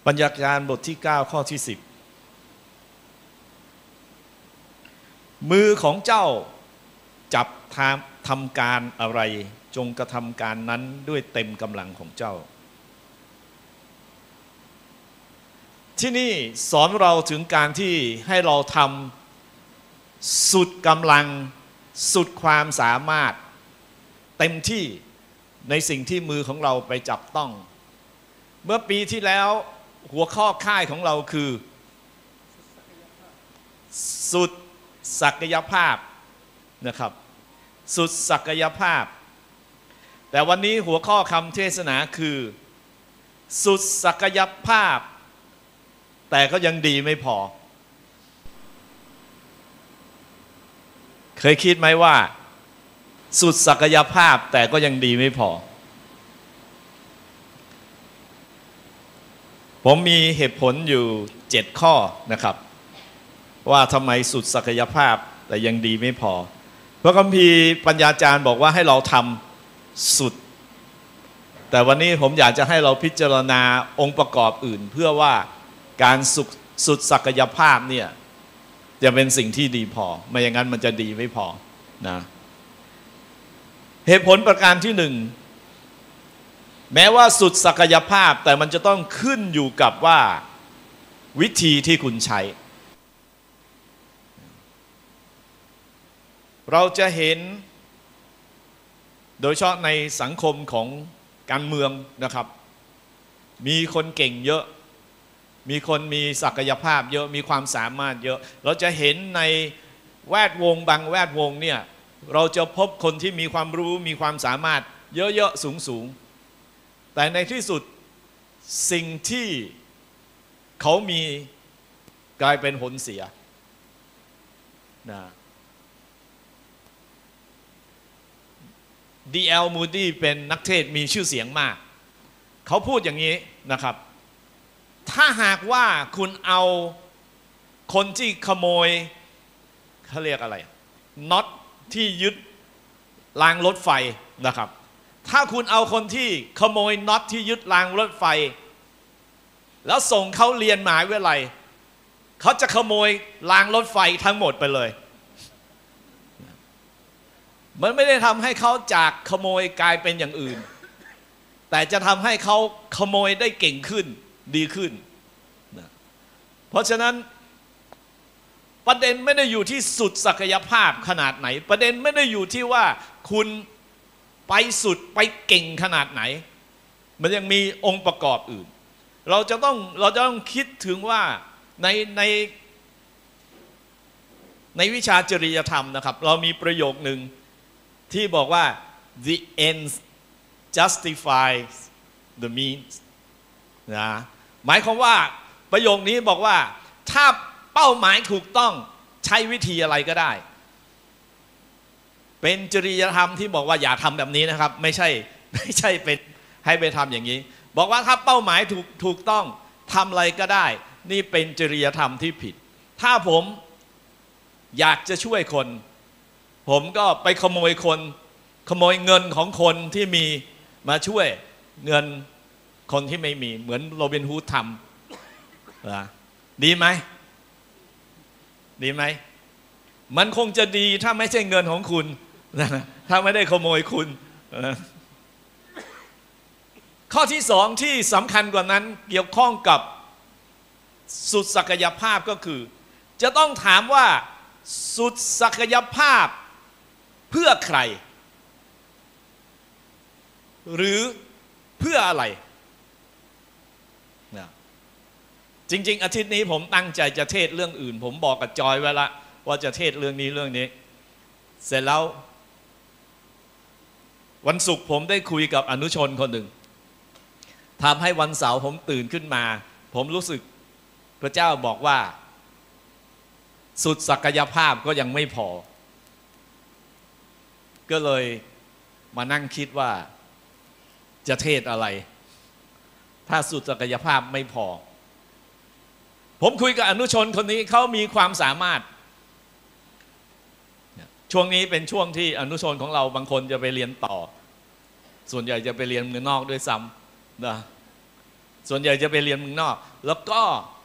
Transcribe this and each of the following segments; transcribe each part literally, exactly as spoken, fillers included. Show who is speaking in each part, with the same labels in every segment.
Speaker 1: ปัญญาการบทที่เก้าข้อที่สิบมือของเจ้าจับทำการอะไรจงกระทำการนั้นด้วยเต็มกำลังของเจ้าที่นี่สอนเราถึงการที่ให้เราทำสุดกำลังสุดความสามารถเต็มที่ในสิ่งที่มือของเราไปจับต้องเมื่อปีที่แล้วหัวข้อค่ายของเราคือสุดศักยภาพนะครับสุดศักยภาพแต่วันนี้หัวข้อคำเทศนาคือสุดศักยภาพแต่ก็ยังดีไม่พอเคยคิดไหมว่าสุดศักยภาพแต่ก็ยังดีไม่พอผมมีเหตุผลอยู่เจ็ดข้อนะครับว่าทำไมสุดศักยภาพแต่ยังดีไม่พอพระคัมภีร์ปัญญาจารย์บอกว่าให้เราทำสุดแต่วันนี้ผมอยากจะให้เราพิจารณาองค์ประกอบอื่นเพื่อว่าการสุดสุดศักยภาพเนี่ยจะเป็นสิ่งที่ดีพอไม่อย่างนั้นมันจะดีไม่พอนะเหตุผลประการที่หนึ่งแม้ว่าสุดศักยภาพแต่มันจะต้องขึ้นอยู่กับว่าวิธีที่คุณใช้เราจะเห็นโดยเฉพาะในสังคมของการเมืองนะครับมีคนเก่งเยอะมีคนมีศักยภาพเยอะมีความสามารถเยอะเราจะเห็นในแวดวงบางแวดวงเนี่ยเราจะพบคนที่มีความรู้มีความสามารถเยอะๆสูงๆแต่ในที่สุดสิ่งที่เขามีกลายเป็นผลเสียนะดี แอล Moody เป็นนักเทศมีชื่อเสียงมากเขาพูดอย่างนี้นะครับถ้าหากว่าคุณเอาคนที่ขโมยเขาเรียกอะไรน็อตที่ยึดรางรถไฟนะครับถ้าคุณเอาคนที่ขโมยน็อตที่ยึดรางรถไฟแล้วส่งเขาเรียนมหาวิทยาลัยเขาจะขโมยรางรถไฟทั้งหมดไปเลยมันไม่ได้ทำให้เขาจากขโมยกลายเป็นอย่างอื่นแต่จะทำให้เขาขโมยได้เก่งขึ้นดีขึ้นนะเพราะฉะนั้นประเด็นไม่ได้อยู่ที่สุดศักยภาพขนาดไหนประเด็นไม่ได้อยู่ที่ว่าคุณไปสุดไปเก่งขนาดไหนมันยังมีองค์ประกอบอื่นเราจะต้องเราจะต้องคิดถึงว่าในในในวิชาจริยธรรมนะครับเรามีประโยคนึงที่บอกว่า the ends justify the means นะหมายความว่าประโยคนี้บอกว่าถ้าเป้าหมายถูกต้องใช้วิธีอะไรก็ได้เป็นจริยธรรมที่บอกว่าอย่าทำแบบนี้นะครับไม่ใช่ไม่ใช่เป็นให้ไปทำอย่างนี้บอกว่าถ้าเป้าหมายถูกถูกต้องทำอะไรก็ได้นี่เป็นจริยธรรมที่ผิดถ้าผมอยากจะช่วยคนผมก็ไปขโมยคนขโมยเงินของคนที่มีมาช่วยเงินคนที่ไม่มีเหมือนโรบินฮูดทำนะดีไหมดีไหมมันคงจะดีถ้าไม่ใช่เงินของคุณนะถ้าไม่ได้ขโมยคุณนะข้อที่สองที่สำคัญกว่านั้นเกี่ยวข้องกับสุดศักยภาพก็คือจะต้องถามว่าสุดศักยภาพเพื่อใครหรือเพื่ออะไรนะจริงๆอาทิตย์นี้ผมตั้งใจจะเทศเรื่องอื่นผมบอกกับจอยไว้ละว่าจะเทศเรื่องนี้เรื่องนี้เสร็จแล้ววันศุกร์ผมได้คุยกับอนุชนคนหนึ่งทำให้วันเสาร์ผมตื่นขึ้นมาผมรู้สึกพระเจ้าบอกว่าสุดศักยภาพก็ยังไม่พอก็เลยมานั่งคิดว่าจะเทศอะไรถ้าสุดศักยภาพไม่พอผมคุยกับอนุชนคนนี้เขามีความสามารถช่วงนี้เป็นช่วงที่อนุชนของเราบางคนจะไปเรียนต่อส่วนใหญ่จะไปเรียนเมืองนอกด้วยซ้ำนะส่วนใหญ่จะไปเรียนเมืองนอกแล้วก็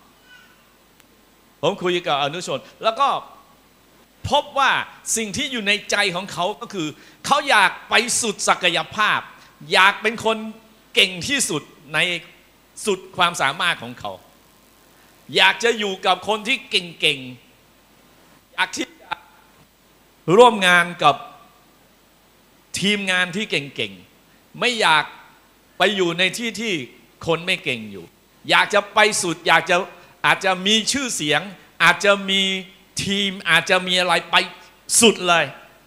Speaker 1: ผมคุยกับอนุชนแล้วก็พบว่าสิ่งที่อยู่ในใจของเขาก็คือเขาอยากไปสุดศักยภาพอยากเป็นคนเก่งที่สุดในสุดความสามารถของเขาอยากจะอยู่กับคนที่เก่งๆอยากที่จะร่วมงานกับทีมงานที่เก่งๆไม่อยากไปอยู่ในที่ที่คนไม่เก่งอยู่อยากจะไปสุดอยากจะอาจจะมีชื่อเสียงอาจจะมีทีมอาจจะมีอะไรไปสุดเลย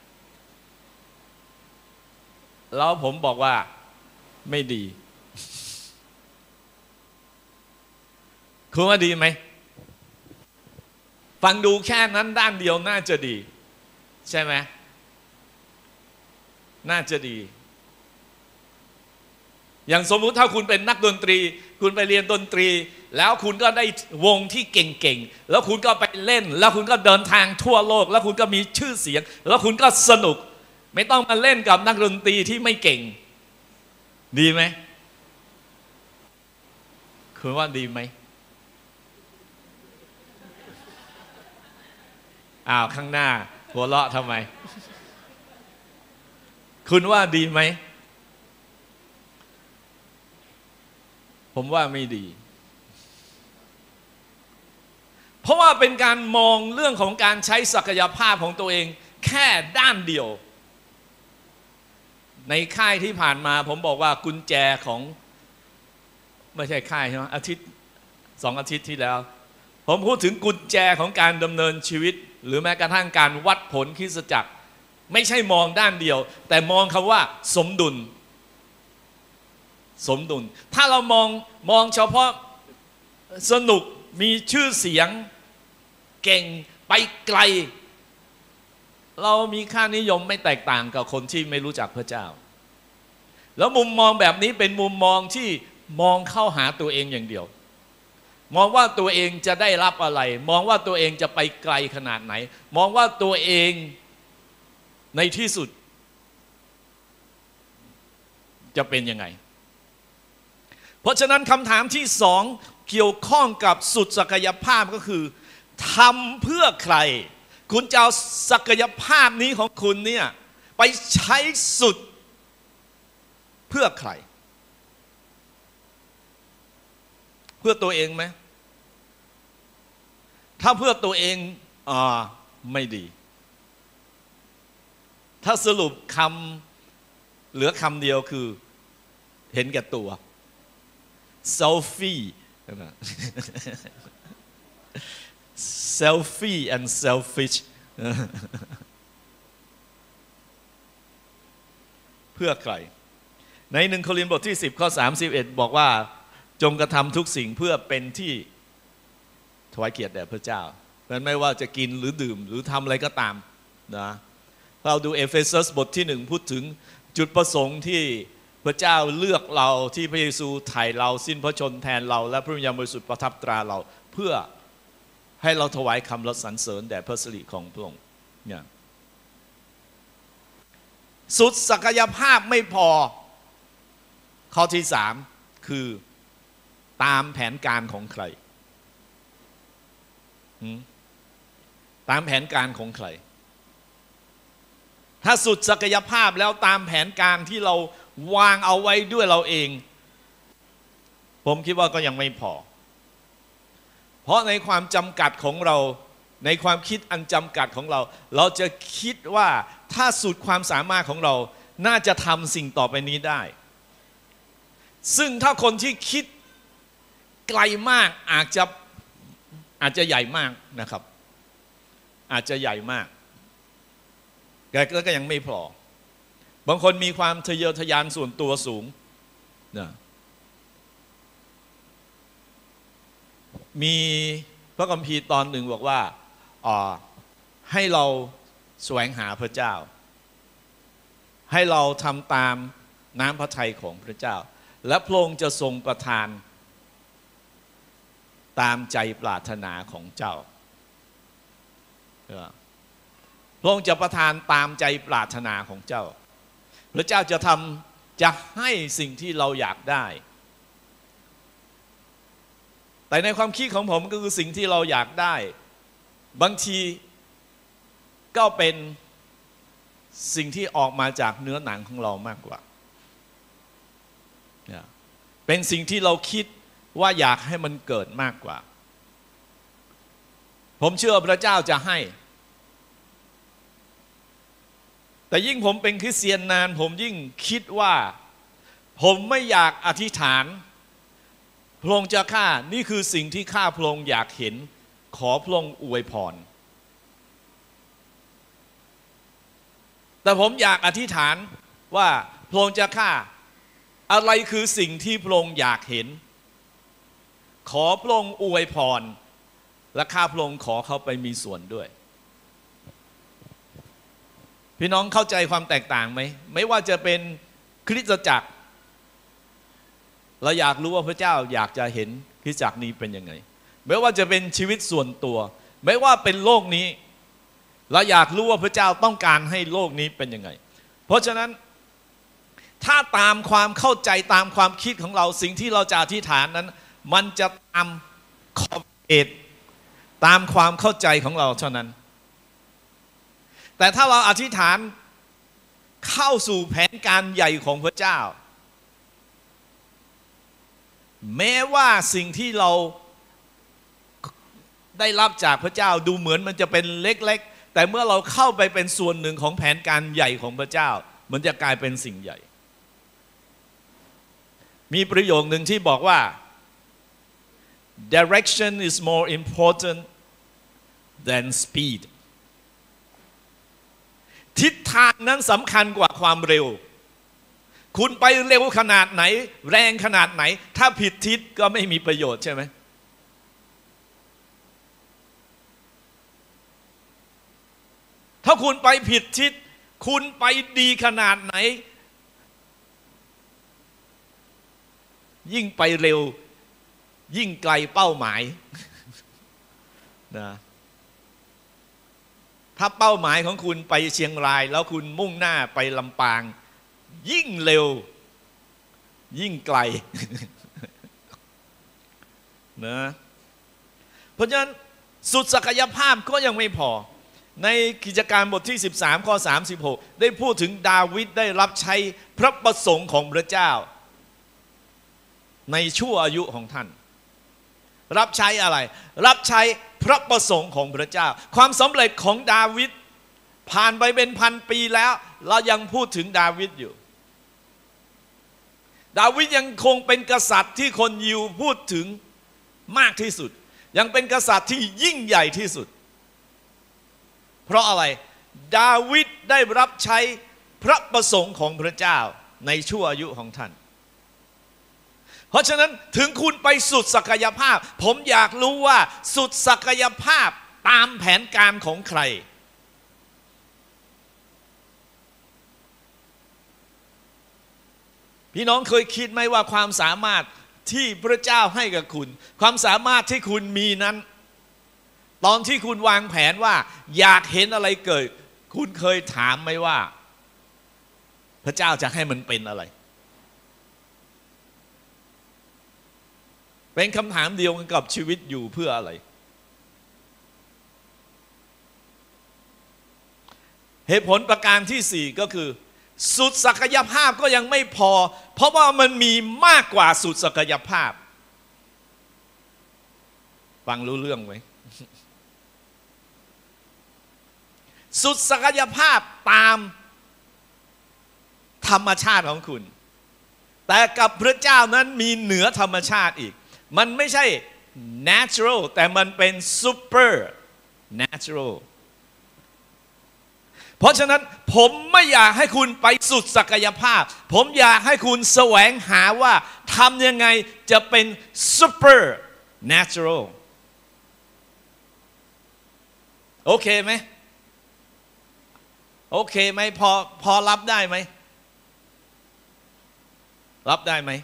Speaker 1: แล้วผมบอกว่าไม่ดีคุณว่าดีไหมฟังดูแค่นั้นด้านเดียวน่าจะดีใช่ไหมน่าจะดีอย่างสมมุติถ้าคุณเป็นนักดนตรีคุณไปเรียนดนตรีแล้วคุณก็ได้วงที่เก่งๆแล้วคุณก็ไปเล่นแล้วคุณก็เดินทางทั่วโลกแล้วคุณก็มีชื่อเสียงแล้วคุณก็สนุกไม่ต้องมาเล่นกับนักดนตรีที่ไม่เก่งดีไหมคุณว่าดีไหมอ้าวข้างหน้าหัวเราะทำไมคุณว่าดีไหมผมว่าไม่ดีเพราะว่าเป็นการมองเรื่องของการใช้ศักยภาพของตัวเองแค่ด้านเดียวในค่ายที่ผ่านมาผมบอกว่ากุญแจของไม่ใช่ค่ายใช่ไหมอาทิตย์สองอาทิตย์ที่แล้วผมพูดถึงกุญแจของการดำเนินชีวิตหรือแม้กระทั่งการวัดผลคริสตจักรไม่ใช่มองด้านเดียวแต่มองคำว่าสมดุลสมดุลถ้าเรามองมองเฉพาะสนุกมีชื่อเสียงเก่งไปไกลเรามีค่านิยมไม่แตกต่างกับคนที่ไม่รู้จักพระเจ้าแล้วมุมมองแบบนี้เป็นมุมมองที่มองเข้าหาตัวเองอย่างเดียวมองว่าตัวเองจะได้รับอะไรมองว่าตัวเองจะไปไกลขนาดไหนมองว่าตัวเองในที่สุดจะเป็นยังไงเพราะฉะนั้นคำถามที่สองเกี่ยวข้องกับสุดศักยภาพก็คือทำเพื่อใครคุณจะเอาศักยภาพนี้ของคุณเนี่ยไปใช้สุดเพื่อใครเพื่อตัวเองไหมถ้าเพื่อตัวเองอ่าไม่ดีถ้าสรุปคำเหลือคำเดียวคือเห็นแก่ตัว selfie selfie and selfish เพื่อใครในหนึ่งโครินธ์บทที่สิบข้อสามสิบเอ็ดบอกว่าจงกระทำทุกสิ่งเพื่อเป็นที่ถวายเกียรติแด่พระเจ้าเพราะฉะนั้นไม่ว่าจะกินหรือดื่มหรือทำอะไรก็ตามนะเราดูเอเฟซัสบทที่หนึ่งพูดถึงจุดประสงค์ที่พระเจ้าเลือกเราที่พระเยซูไถ่เราสิ้นพระชนแทนเราและพระวิญญาณบริสุทธิ์ประทับตราเราเพื่อให้เราถวายคำสรรเสริญแด่พระสิริของพระองค์เนี่ยสุดศักยภาพไม่พอข้อที่สามคือตามแผนการของใครตามแผนการของใครถ้าสุดศักยภาพแล้วตามแผนการที่เราวางเอาไว้ด้วยเราเองผมคิดว่าก็ยังไม่พอเพราะในความจำกัดของเราในความคิดอันจำกัดของเราเราจะคิดว่าถ้าสุดความสามารถของเราน่าจะทำสิ่งต่อไปนี้ได้ซึ่งถ้าคนที่คิดไกลมากอาจจะอาจจะใหญ่มากนะครับอาจจะใหญ่มากแต่ก็ยังไม่พอบางคนมีความทะเยอทะยานส่วนตัวสูงนะมีพระคัมภีร์ตอนหนึ่งบอกว่าให้เราแสวงหาพระเจ้าให้เราทำตามน้ำพระทัยของพระเจ้าและพระองค์จะทรงประทานตามใจปรารถนาของเจ้าพระองค์จะประทานตามใจปรารถนาของเจ้าพระเจ้าจะทำจะให้สิ่งที่เราอยากได้แต่ในความคิดของผมก็คือสิ่งที่เราอยากได้บางทีก็เป็นสิ่งที่ออกมาจากเนื้อหนังของเรามากกว่าเป็นสิ่งที่เราคิดว่าอยากให้มันเกิดมากกว่าผมเชื่อพระเจ้าจะให้แต่ยิ่งผมเป็นคริสเตียนนานผมยิ่งคิดว่าผมไม่อยากอธิษฐานพระองค์จะข้านี่คือสิ่งที่ข้าพระองค์อยากเห็นขอพระองค์อวยพรแต่ผมอยากอธิษฐานว่าพระองค์จะข้าอะไรคือสิ่งที่พระองค์อยากเห็นขอพระองค์อวยพรและข้าพระองค์ขอเขาไปมีส่วนด้วยพี่น้องเข้าใจความแตกต่างไหมไม่ว่าจะเป็นคริสตจักรเราอยากรู้ว่าพระเจ้าอยากจะเห็นคริสตจักรนี้เป็นยังไงไม่ว่าจะเป็นชีวิตส่วนตัวไม่ว่าเป็นโลกนี้เราอยากรู้ว่าพระเจ้าต้องการให้โลกนี้เป็นยังไงเพราะฉะนั้นถ้าตามความเข้าใจตามความคิดของเราสิ่งที่เราจะอธิษฐานนั้นมันจะตามขอบเขตตามความเข้าใจของเราเท่านั้นแต่ถ้าเราอธิษฐานเข้าสู่แผนการใหญ่ของพระเจ้าแม้ว่าสิ่งที่เราได้รับจากพระเจ้าดูเหมือนมันจะเป็นเล็กๆแต่เมื่อเราเข้าไปเป็นส่วนหนึ่งของแผนการใหญ่ของพระเจ้ามันจะกลายเป็นสิ่งใหญ่มีประโยคหนึ่งที่บอกว่า direction is more important than speed ทิศทางนั้นสำคัญกว่าความเร็วคุณไปเร็วขนาดไหนแรงขนาดไหนถ้าผิดทิศก็ไม่มีประโยชน์ใช่ไหมถ้าคุณไปผิดทิศคุณไปดีขนาดไหนยิ่งไปเร็วยิ่งไกลเป้าหมายนะถ้าเป้าหมายของคุณไปเชียงรายแล้วคุณมุ่งหน้าไปลำปางยิ่งเร็วยิ่งไกลนะเพราะฉะนั้นสุดศักยภาพก็ยังไม่พอในกิจการบทที่สิบสามข้อสามสิบหกได้พูดถึงดาวิดได้รับใช้พระประสงค์ของพระเจ้าในชั่วอายุของท่านรับใช้อะไรรับใช้พระประสงค์ของพระเจ้าความสำเร็จของดาวิดผ่านไปเป็นพันปีแล้วเรายังพูดถึงดาวิดอยู่ดาวิดยังคงเป็นกษัตริย์ที่คนยิวพูดถึงมากที่สุดยังเป็นกษัตริย์ที่ยิ่งใหญ่ที่สุดเพราะอะไรดาวิดได้รับใช้พระประสงค์ของพระเจ้าในชั่วอายุของท่านเพราะฉะนั้นถึงคุณไปสุดศักยภาพผมอยากรู้ว่าสุดศักยภาพตามแผนการของใครพี่น้องเคยคิดไหมว่าความสามารถที่พระเจ้าให้กับคุณความสามารถที่คุณมีนั้นตอนที่คุณวางแผนว่าอยากเห็นอะไรเกิดคุณเคยถามไหมว่าพระเจ้าจะให้มันเป็นอะไรเป็นคำถามเดียวกันกับชีวิตอยู่เพื่ออะไรเหตุผลประการที่สี่ก็คือสุดศักยภาพก็ยังไม่พอเพราะว่ามันมีมากกว่าสุดศักยภาพฟังรู้เรื่องไหมสุดศักยภาพตามธรรมชาติของคุณแต่กับพระเจ้านั้นมีเหนือธรรมชาติอีกมันไม่ใช่ natural แต่มันเป็น super natural เพราะฉะนั้นผมไม่อยากให้คุณไปสุดศักยภาพผมอยากให้คุณแสวงหาว่าทำยังไงจะเป็น super natural โอเคไหมโอเคไหมพอพอรับได้ไหมรับได้ไหม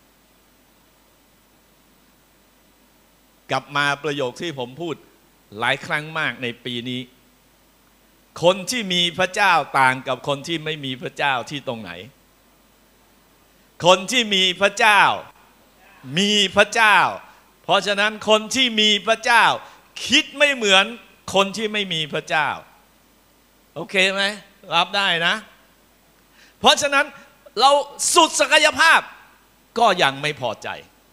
Speaker 1: กลับมาประโยคที่ผมพูดหลายครั้งมากในปีนี้คนที่มีพระเจ้าต่างกับคนที่ไม่มีพระเจ้าที่ตรงไหนคนที่มีพระเจ้ามีพระเจ้าเพราะฉะนั้นคนที่มีพระเจ้าคิดไม่เหมือนคนที่ไม่มีพระเจ้าโอเคไหมรับได้นะเพราะฉะนั้นเราสุดศักยภาพก็ยังไม่พอใจ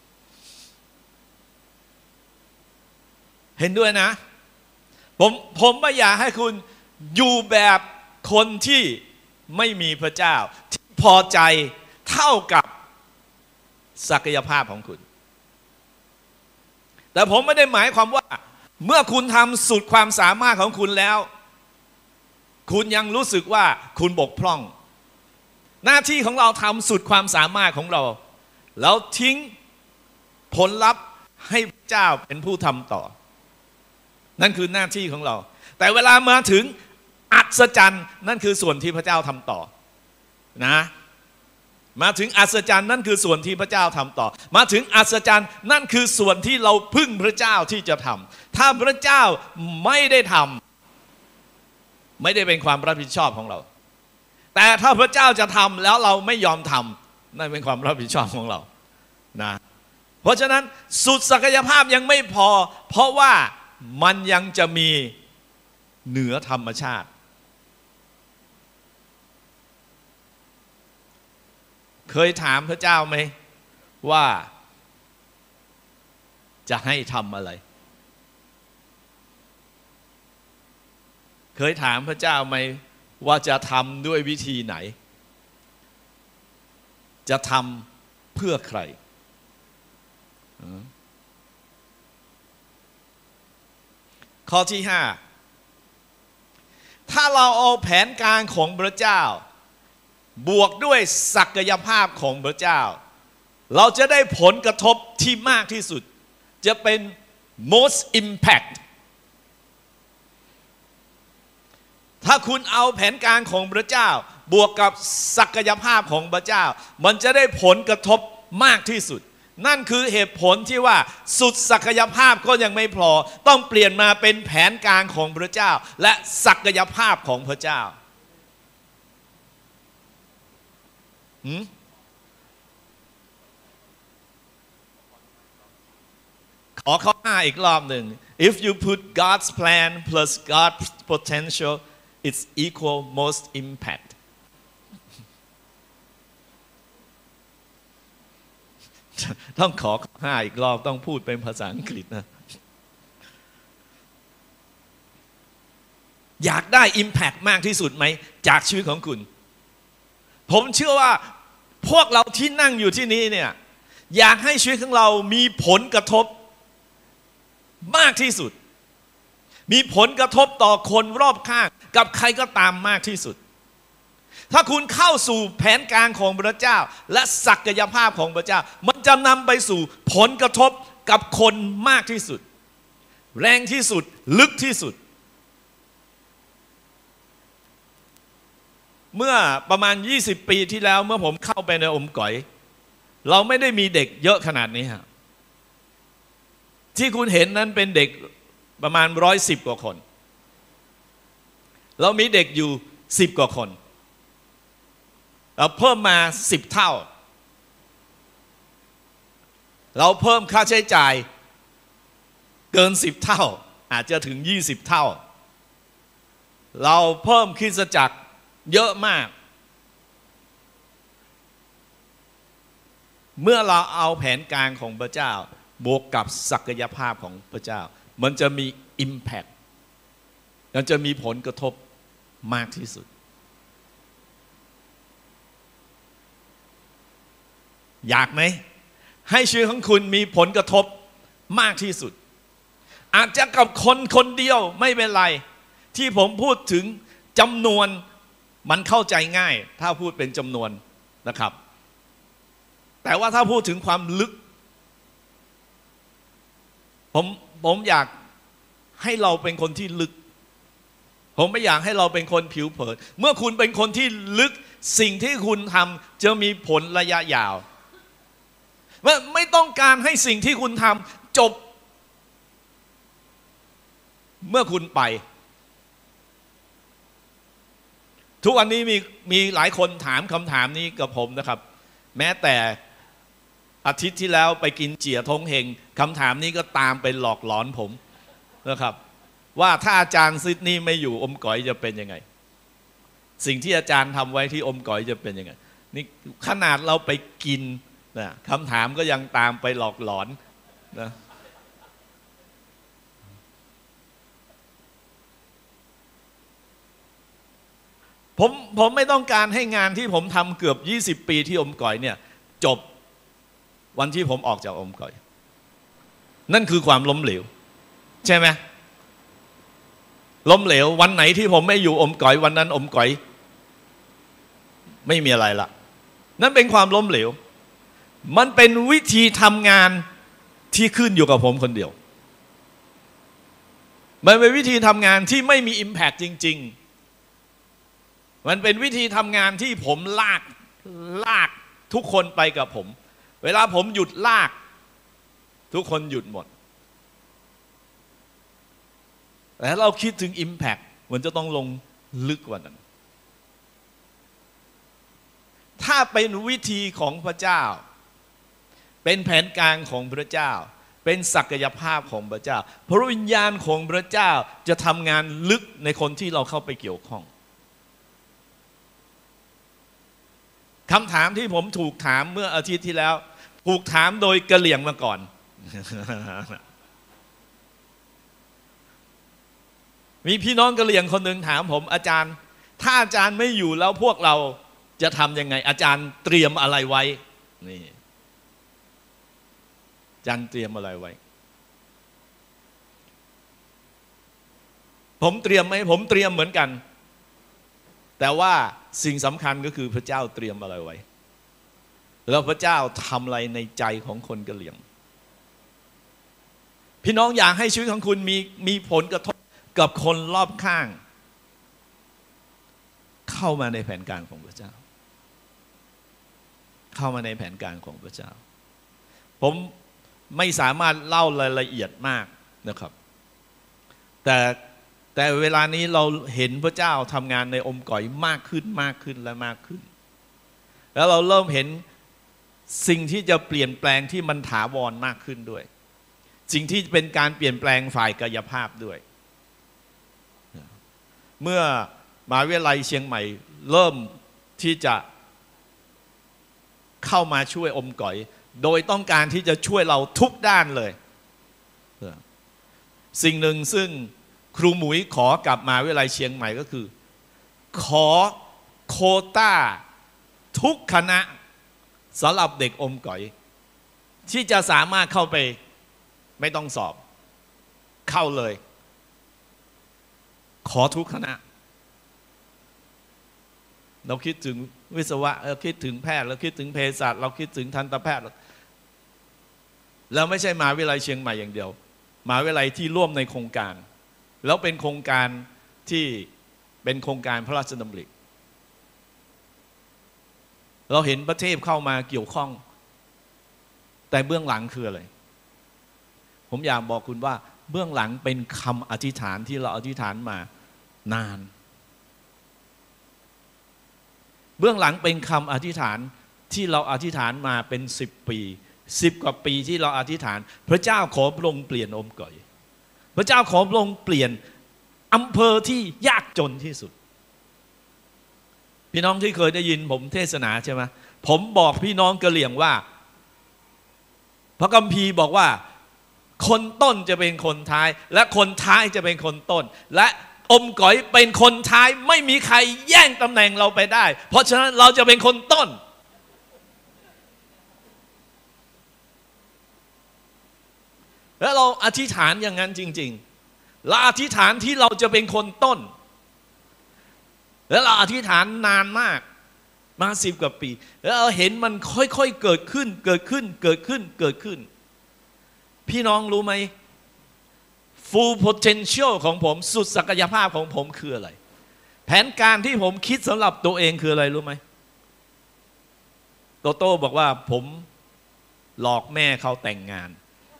Speaker 1: เห็นด้วยนะผมผมไม่อยากให้คุณอยู่แบบคนที่ไม่มีพระเจ้าที่พอใจเท่ากับศักยภาพของคุณแต่ผมไม่ได้หมายความว่าเมื่อคุณทำสุดความสามารถของคุณแล้วคุณยังรู้สึกว่าคุณบกพร่องหน้าที่ของเราทำสุดความสามารถของเราแล้วทิ้งผลลัพธ์ให้พระเจ้าเป็นผู้ทำต่อนั่นคือหน้าที่ของเราแต่เวลามาถึงอัศจรรย์นั่นคือส่วนที่พระเจ้าทำต่อนะมาถึงอัศจรรย์นั่นคือส่วนที่พระเจ้าทำต่อมาถึงอัศจรรย์นั่นคือส่วนที่เราพึ่งพระเจ้าที่จะทำถ้าพระเจ้าไม่ได้ทำไม่ได้เป็นความรับผิดชอบของเราแต่ถ้าพระเจ้าจะทำแล้วเราไม่ยอมทำนั่นเป็นความรับผิดชอบของเรานะเพราะฉะนั้นสุดศักยภาพยังไม่พอเพราะว่ามันยังจะมีเหนือธรรมชาติเคยถามพระเจ้าไหมว่าจะให้ทำอะไรเคยถามพระเจ้าไหมว่าจะทำด้วยวิธีไหนจะทำเพื่อใครข้อที่ห้าถ้าเราเอาแผนการของพระเจ้าบวกด้วยศักยภาพของพระเจ้าเราจะได้ผลกระทบที่มากที่สุดจะเป็น most impact ถ้าคุณเอาแผนการของพระเจ้าบวกกับศักยภาพของพระเจ้ามันจะได้ผลกระทบมากที่สุดนั่นคือเหตุผลที่ว่าสุดศักยภาพก็ยังไม่พอต้องเปลี่ยนมาเป็นแผนการของพระเจ้าและศักยภาพของพระเจ้าขอข้อห้าอีกรอบหนึ่ง if you put God's plan plus God's potential it's equal most impact ต้องขอข้อห้าอีกรอบต้องพูดเป็นภาษาอังกฤษนะอยากได้ impact มากที่สุดไหมจากชีวิตของคุณผมเชื่อว่าพวกเราที่นั่งอยู่ที่นี่เนี่ยอยากให้ชีวิตของเรามีผลกระทบมากที่สุดมีผลกระทบต่อคนรอบข้างกับใครก็ตามมากที่สุดถ้าคุณเข้าสู่แผนการของพระเจ้าและศักยภาพของพระเจ้ามันจะนำไปสู่ผลกระทบกับคนมากที่สุดแรงที่สุดลึกที่สุดเมื่อประมาณยี่สิบปีที่แล้วเมื่อผมเข้าไปในอมก๋อยเราไม่ได้มีเด็กเยอะขนาดนี้ฮะที่คุณเห็นนั้นเป็นเด็กประมาณร้อยสิบกว่าคนเรามีเด็กอยู่สิบกว่าคนเราเพิ่มมาสิบเท่าเราเพิ่มค่าใช้จ่ายเกินสิบเท่าอาจจะถึงยี่สิบเท่าเราเพิ่มคริสตจักรเยอะมากเมื่อเราเอาแผนการของพระเจ้าบวกกับศักยภาพของพระเจ้ามันจะมี impact มันจะมีผลกระทบมากที่สุดอยากไหมให้ชีวิตของคุณมีผลกระทบมากที่สุดอาจจะกับคนคนเดียวไม่เป็นไรที่ผมพูดถึงจำนวนมันเข้าใจง่ายถ้าพูดเป็นจำนวนนะครับแต่ว่าถ้าพูดถึงความลึกผมผมอยากให้เราเป็นคนที่ลึกผมไม่อยากให้เราเป็นคนผิวเผินเมื่อคุณเป็นคนที่ลึกสิ่งที่คุณทำจะมีผลระยะยาวไม่ไม่ต้องการให้สิ่งที่คุณทำจบเมื่อคุณไปทุกวันนี้มีมีหลายคนถามคำถามนี้กับผมนะครับแม้แต่อาทิตย์ที่แล้วไปกินเจี๋ยทงเฮงคำถามนี้ก็ตามไปหลอกหลอนผมนะครับว่าถ้าอาจารย์ซิดนีย์ไม่อยู่อมก๋อยจะเป็นยังไงสิ่งที่อาจารย์ทำไว้ที่อมก๋อยจะเป็นยังไงนี่ขนาดเราไปกินนะคำถามก็ยังตามไปหลอกหลอนนะผมผมไม่ต้องการให้งานที่ผมทำเกือบยี่สิบปีที่อมก๋อยเนี่ยจบวันที่ผมออกจากอมก๋อยนั่นคือความล้มเหลวใช่ไหมล้มเหลววันไหนที่ผมไม่อยู่อมก๋อยวันนั้นอมก๋อยไม่มีอะไรละนั่นเป็นความล้มเหลวมันเป็นวิธีทำงานที่ขึ้นอยู่กับผมคนเดียวมันเป็นวิธีทำงานที่ไม่มี impact จริงๆมันเป็นวิธีทำงานที่ผมลากลากทุกคนไปกับผมเวลาผมหยุดลากทุกคนหยุดหมดแต่เราคิดถึง impact มันจะต้องลงลึกกว่านั้นถ้าเป็นวิธีของพระเจ้าเป็นแผนการของพระเจ้าเป็นศักยภาพของพระเจ้าพระวิญญาณของพระเจ้าจะทำงานลึกในคนที่เราเข้าไปเกี่ยวข้องคำถามที่ผมถูกถามเมื่ออาทิตย์ที่แล้วถูกถามโดยกะเหลี่ยงมาก่อน มีพี่น้องกะเหลี่ยงคนหนึ่งถามผมอาจารย์ถ้าอาจารย์ไม่อยู่แล้วพวกเราจะทำยังไงอาจารย์เตรียมอะไรไว้นี่อาจารย์เตรียมอะไรไว้ผมเตรียมไหมผมเตรียมเหมือนกันแต่ว่าสิ่งสำคัญก็คือพระเจ้าเตรียมอะไรไว้แล้วพระเจ้าทำอะไรในใจของคนกะเหรี่ยงพี่น้องอยากให้ชีวิตของคุณมีมีผลกระทบกับคนรอบข้างเข้ามาในแผนการของพระเจ้าเข้ามาในแผนการของพระเจ้าผมไม่สามารถเล่ารายละเอียดมากนะครับแต่แต่เวลานี้เราเห็นพระเจ้าทำงานในอมก๋อยมากขึ้นมากขึ้นและมากขึ้นแล้วเราเริ่มเห็นสิ่งที่จะเปลี่ยนแปลงที่มันถาวรมากขึ้นด้วยสิ่งที่เป็นการเปลี่ยนแปลงฝ่ายกายภาพด้วยเมื่อมหาวิทยาลัยเชียงใหม่เริ่มที่จะเข้ามาช่วยอมก๋อยโดยต้องการที่จะช่วยเราทุกด้านเลยสิ่งหนึ่งซึ่งครูหมุยขอกับมหาวิทยาลัยเชียงใหม่ก็คือขอโควต้าทุกคณะสำหรับเด็กอมก๋อยที่จะสามารถเข้าไปไม่ต้องสอบเข้าเลยขอทุกคณะเราคิดถึงวิศวะเราคิดถึงแพทย์เราคิดถึงเภสัชเราคิดถึงทันตแพทย์แล้วไม่ใช่มหาวิทยาลัยเชียงใหม่อย่างเดียวมหาวิทยาลัยที่ร่วมในโครงการแล้วเป็นโครงการที่เป็นโครงการพระราชดำริเราเห็นประเทศเข้ามาเกี่ยวข้องแต่เบื้องหลังคืออะไรผมอยากบอกคุณว่าเบื้องหลังเป็นคำอธิษฐานที่เราอธิษฐานมานานเบื้องหลังเป็นคำอธิษฐานที่เราอธิษฐานมาเป็นสิบปีสิบกว่าปีที่เราอธิษฐานพระเจ้าขอพระองค์เปลี่ยนอมก๋อยพระเจ้าขอพระองค์เปลี่ยนอำเภอที่ยากจนที่สุดพี่น้องที่เคยได้ยินผมเทศนาใช่ไหมผมบอกพี่น้องกะเหรี่ยงว่าพระคัมภีร์บอกว่าคนต้นจะเป็นคนท้ายและคนท้ายจะเป็นคนต้นและอมก๋อยเป็นคนท้ายไม่มีใครแย่งตำแหน่งเราไปได้เพราะฉะนั้นเราจะเป็นคนต้นแล้วเราอธิษฐานอย่างนั้นจริงๆเราอธิษฐานที่เราจะเป็นคนต้นแล้วเราอธิษฐานนานมากมาสิบกว่าปีแล้วเราเห็นมันค่อยๆเกิดขึ้นเกิดขึ้นเกิดขึ้นเกิดขึ้นพี่น้องรู้ไหม full potential ของผมสุดศักยภาพของผมคืออะไรแผนการที่ผมคิดสำหรับตัวเองคืออะไรรู้ไหมโตโต้บอกว่าผมหลอกแม่เขาแต่งงาน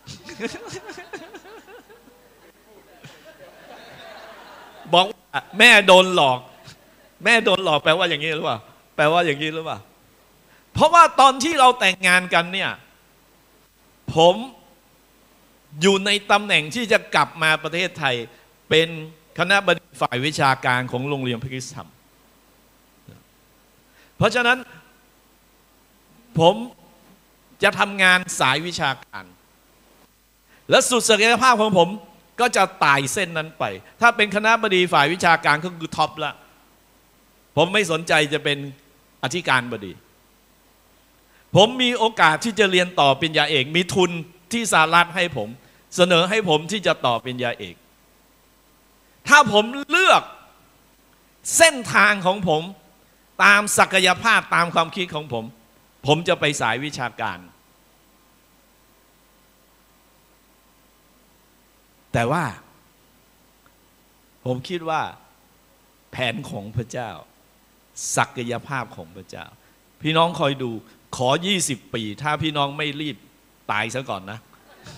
Speaker 1: บอกว่าแม่โดนหลอกแม่โดนหลอกแปลว่าอย่างนี้หรือเปล่าแปลว่าอย่างนี้หรือเปล่าเพราะว่าตอนที่เราแต่งงานกันเนี่ยผมอยู่ในตำแหน่งที่จะกลับมาประเทศไทยเป็นคณบดีฝ่ายวิชาการของโรงเรียนพระคริสตธรรมเพราะฉะนั้นผมจะทำงานสายวิชาการและสุดศักยภาพของผมก็จะไต่เส้นนั้นไปถ้าเป็นคณบดีฝ่ายวิชาการก็คือท็อปละผมไม่สนใจจะเป็นอธิการบดีผมมีโอกาสที่จะเรียนต่อปริญญาเอกมีทุนที่สหรัฐให้ผมเสนอให้ผมที่จะต่อปริญญาเอกถ้าผมเลือกเส้นทางของผมตามศักยภาพตามความคิดของผมผมจะไปสายวิชาการแต่ว่าผมคิดว่าแผนของพระเจ้าศักยภาพของพระเจ้าพี่น้องคอยดูขอยี่สิบปีถ้าพี่น้องไม่รีบตายซะก่อนนะ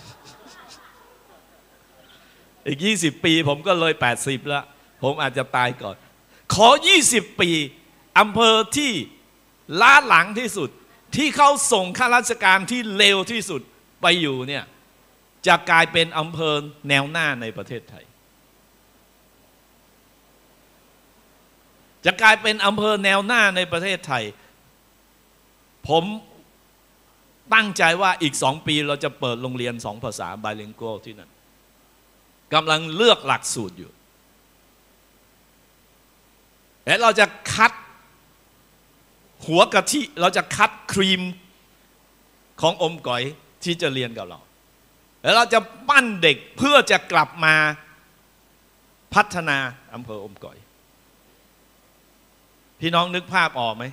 Speaker 1: อีกยี่สิบปีผมก็เลยแปดสิบแล้วผมอาจจะตายก่อนขอยี่สิบปีอำเภอที่ล้าหลังที่สุดที่เขาส่งข้าราชการที่เลวที่สุดไปอยู่เนี่ยจะกลายเป็นอำเภอแนวหน้าในประเทศไทยจะกลายเป็นอำเภอแนวหน้าในประเทศไทยผมตั้งใจว่าอีกสองปีเราจะเปิดโรงเรียนสองภาษา bilingual ที่นั่นกำลังเลือกหลักสูตรอยู่และเราจะคัดหัวกะทิเราจะคัดครีมของอมก๋อยที่จะเรียนกับเราแล้วเราจะปั้นเด็กเพื่อจะกลับมาพัฒนาอำเภออมก๋อยพี่น้องนึกภาพออกไหม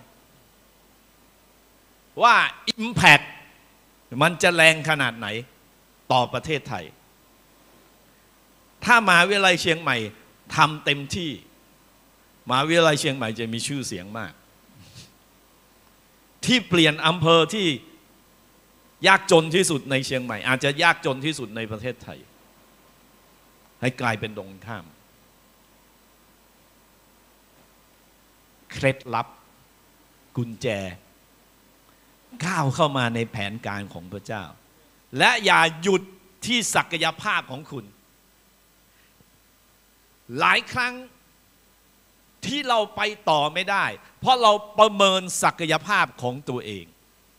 Speaker 1: ว่า Impact มันจะแรงขนาดไหนต่อประเทศไทยถ้ามหาวิทยาลัยเชียงใหม่ทำเต็มที่มหาวิทยาลัยเชียงใหม่จะมีชื่อเสียงมากที่เปลี่ยนอำเภอที่ยากจนที่สุดในเชียงใหม่อาจจะยากจนที่สุดในประเทศไทยให้กลายเป็นตรงข้ามเคล็ดลับกุญแจก้าวเข้ามาในแผนการของพระเจ้าและอย่าหยุดที่ศักยภาพของคุณหลายครั้งที่เราไปต่อไม่ได้เพราะเราประเมินศักยภาพของตัวเอง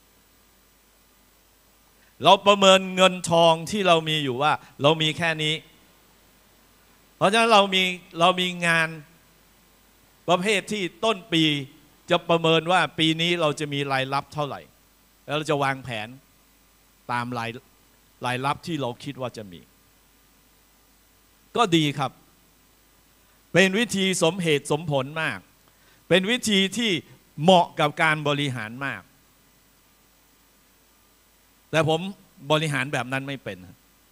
Speaker 1: เราประเมินเงินทองที่เรามีอยู่ว่าเรามีแค่นี้เพราะฉะนั้นเรามีเรามีงานประเภทที่ต้นปีจะประเมินว่าปีนี้เราจะมีรายรับเท่าไหร่แล้วเราจะวางแผนตามรายรายรับที่เราคิดว่าจะมีก็ดีครับเป็นวิธีสมเหตุสมผลมากเป็นวิธีที่เหมาะกับการบริหารมากแต่ผมบริหารแบบนั้นไม่เป็น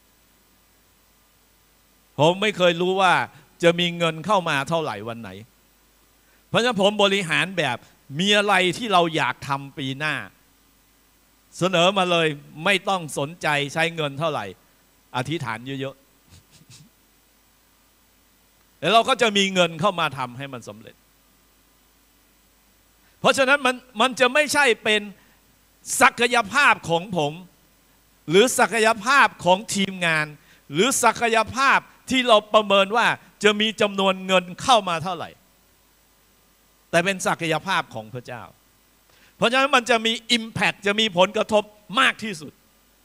Speaker 1: ผมไม่เคยรู้ว่าจะมีเงินเข้ามาเท่าไหร่วันไหนเพราะฉะนั้นผมบริหารแบบมีอะไรที่เราอยากทำปีหน้าเสนอมาเลยไม่ต้องสนใจใช้เงินเท่าไหร่อธิษฐานเยอะๆแล้วเราก็จะมีเงินเข้ามาทำให้มันสำเร็จเพราะฉะนั้นมันมันจะไม่ใช่เป็นศักยภาพของผมหรือศักยภาพของทีมงานหรือศักยภาพที่เราประเมินว่าจะมีจำนวนเงินเข้ามาเท่าไหร่แต่เป็นศักยภาพของพระเจ้าเพราะฉะนั้นมันจะมี Impact จะมีผลกระทบมากที่สุด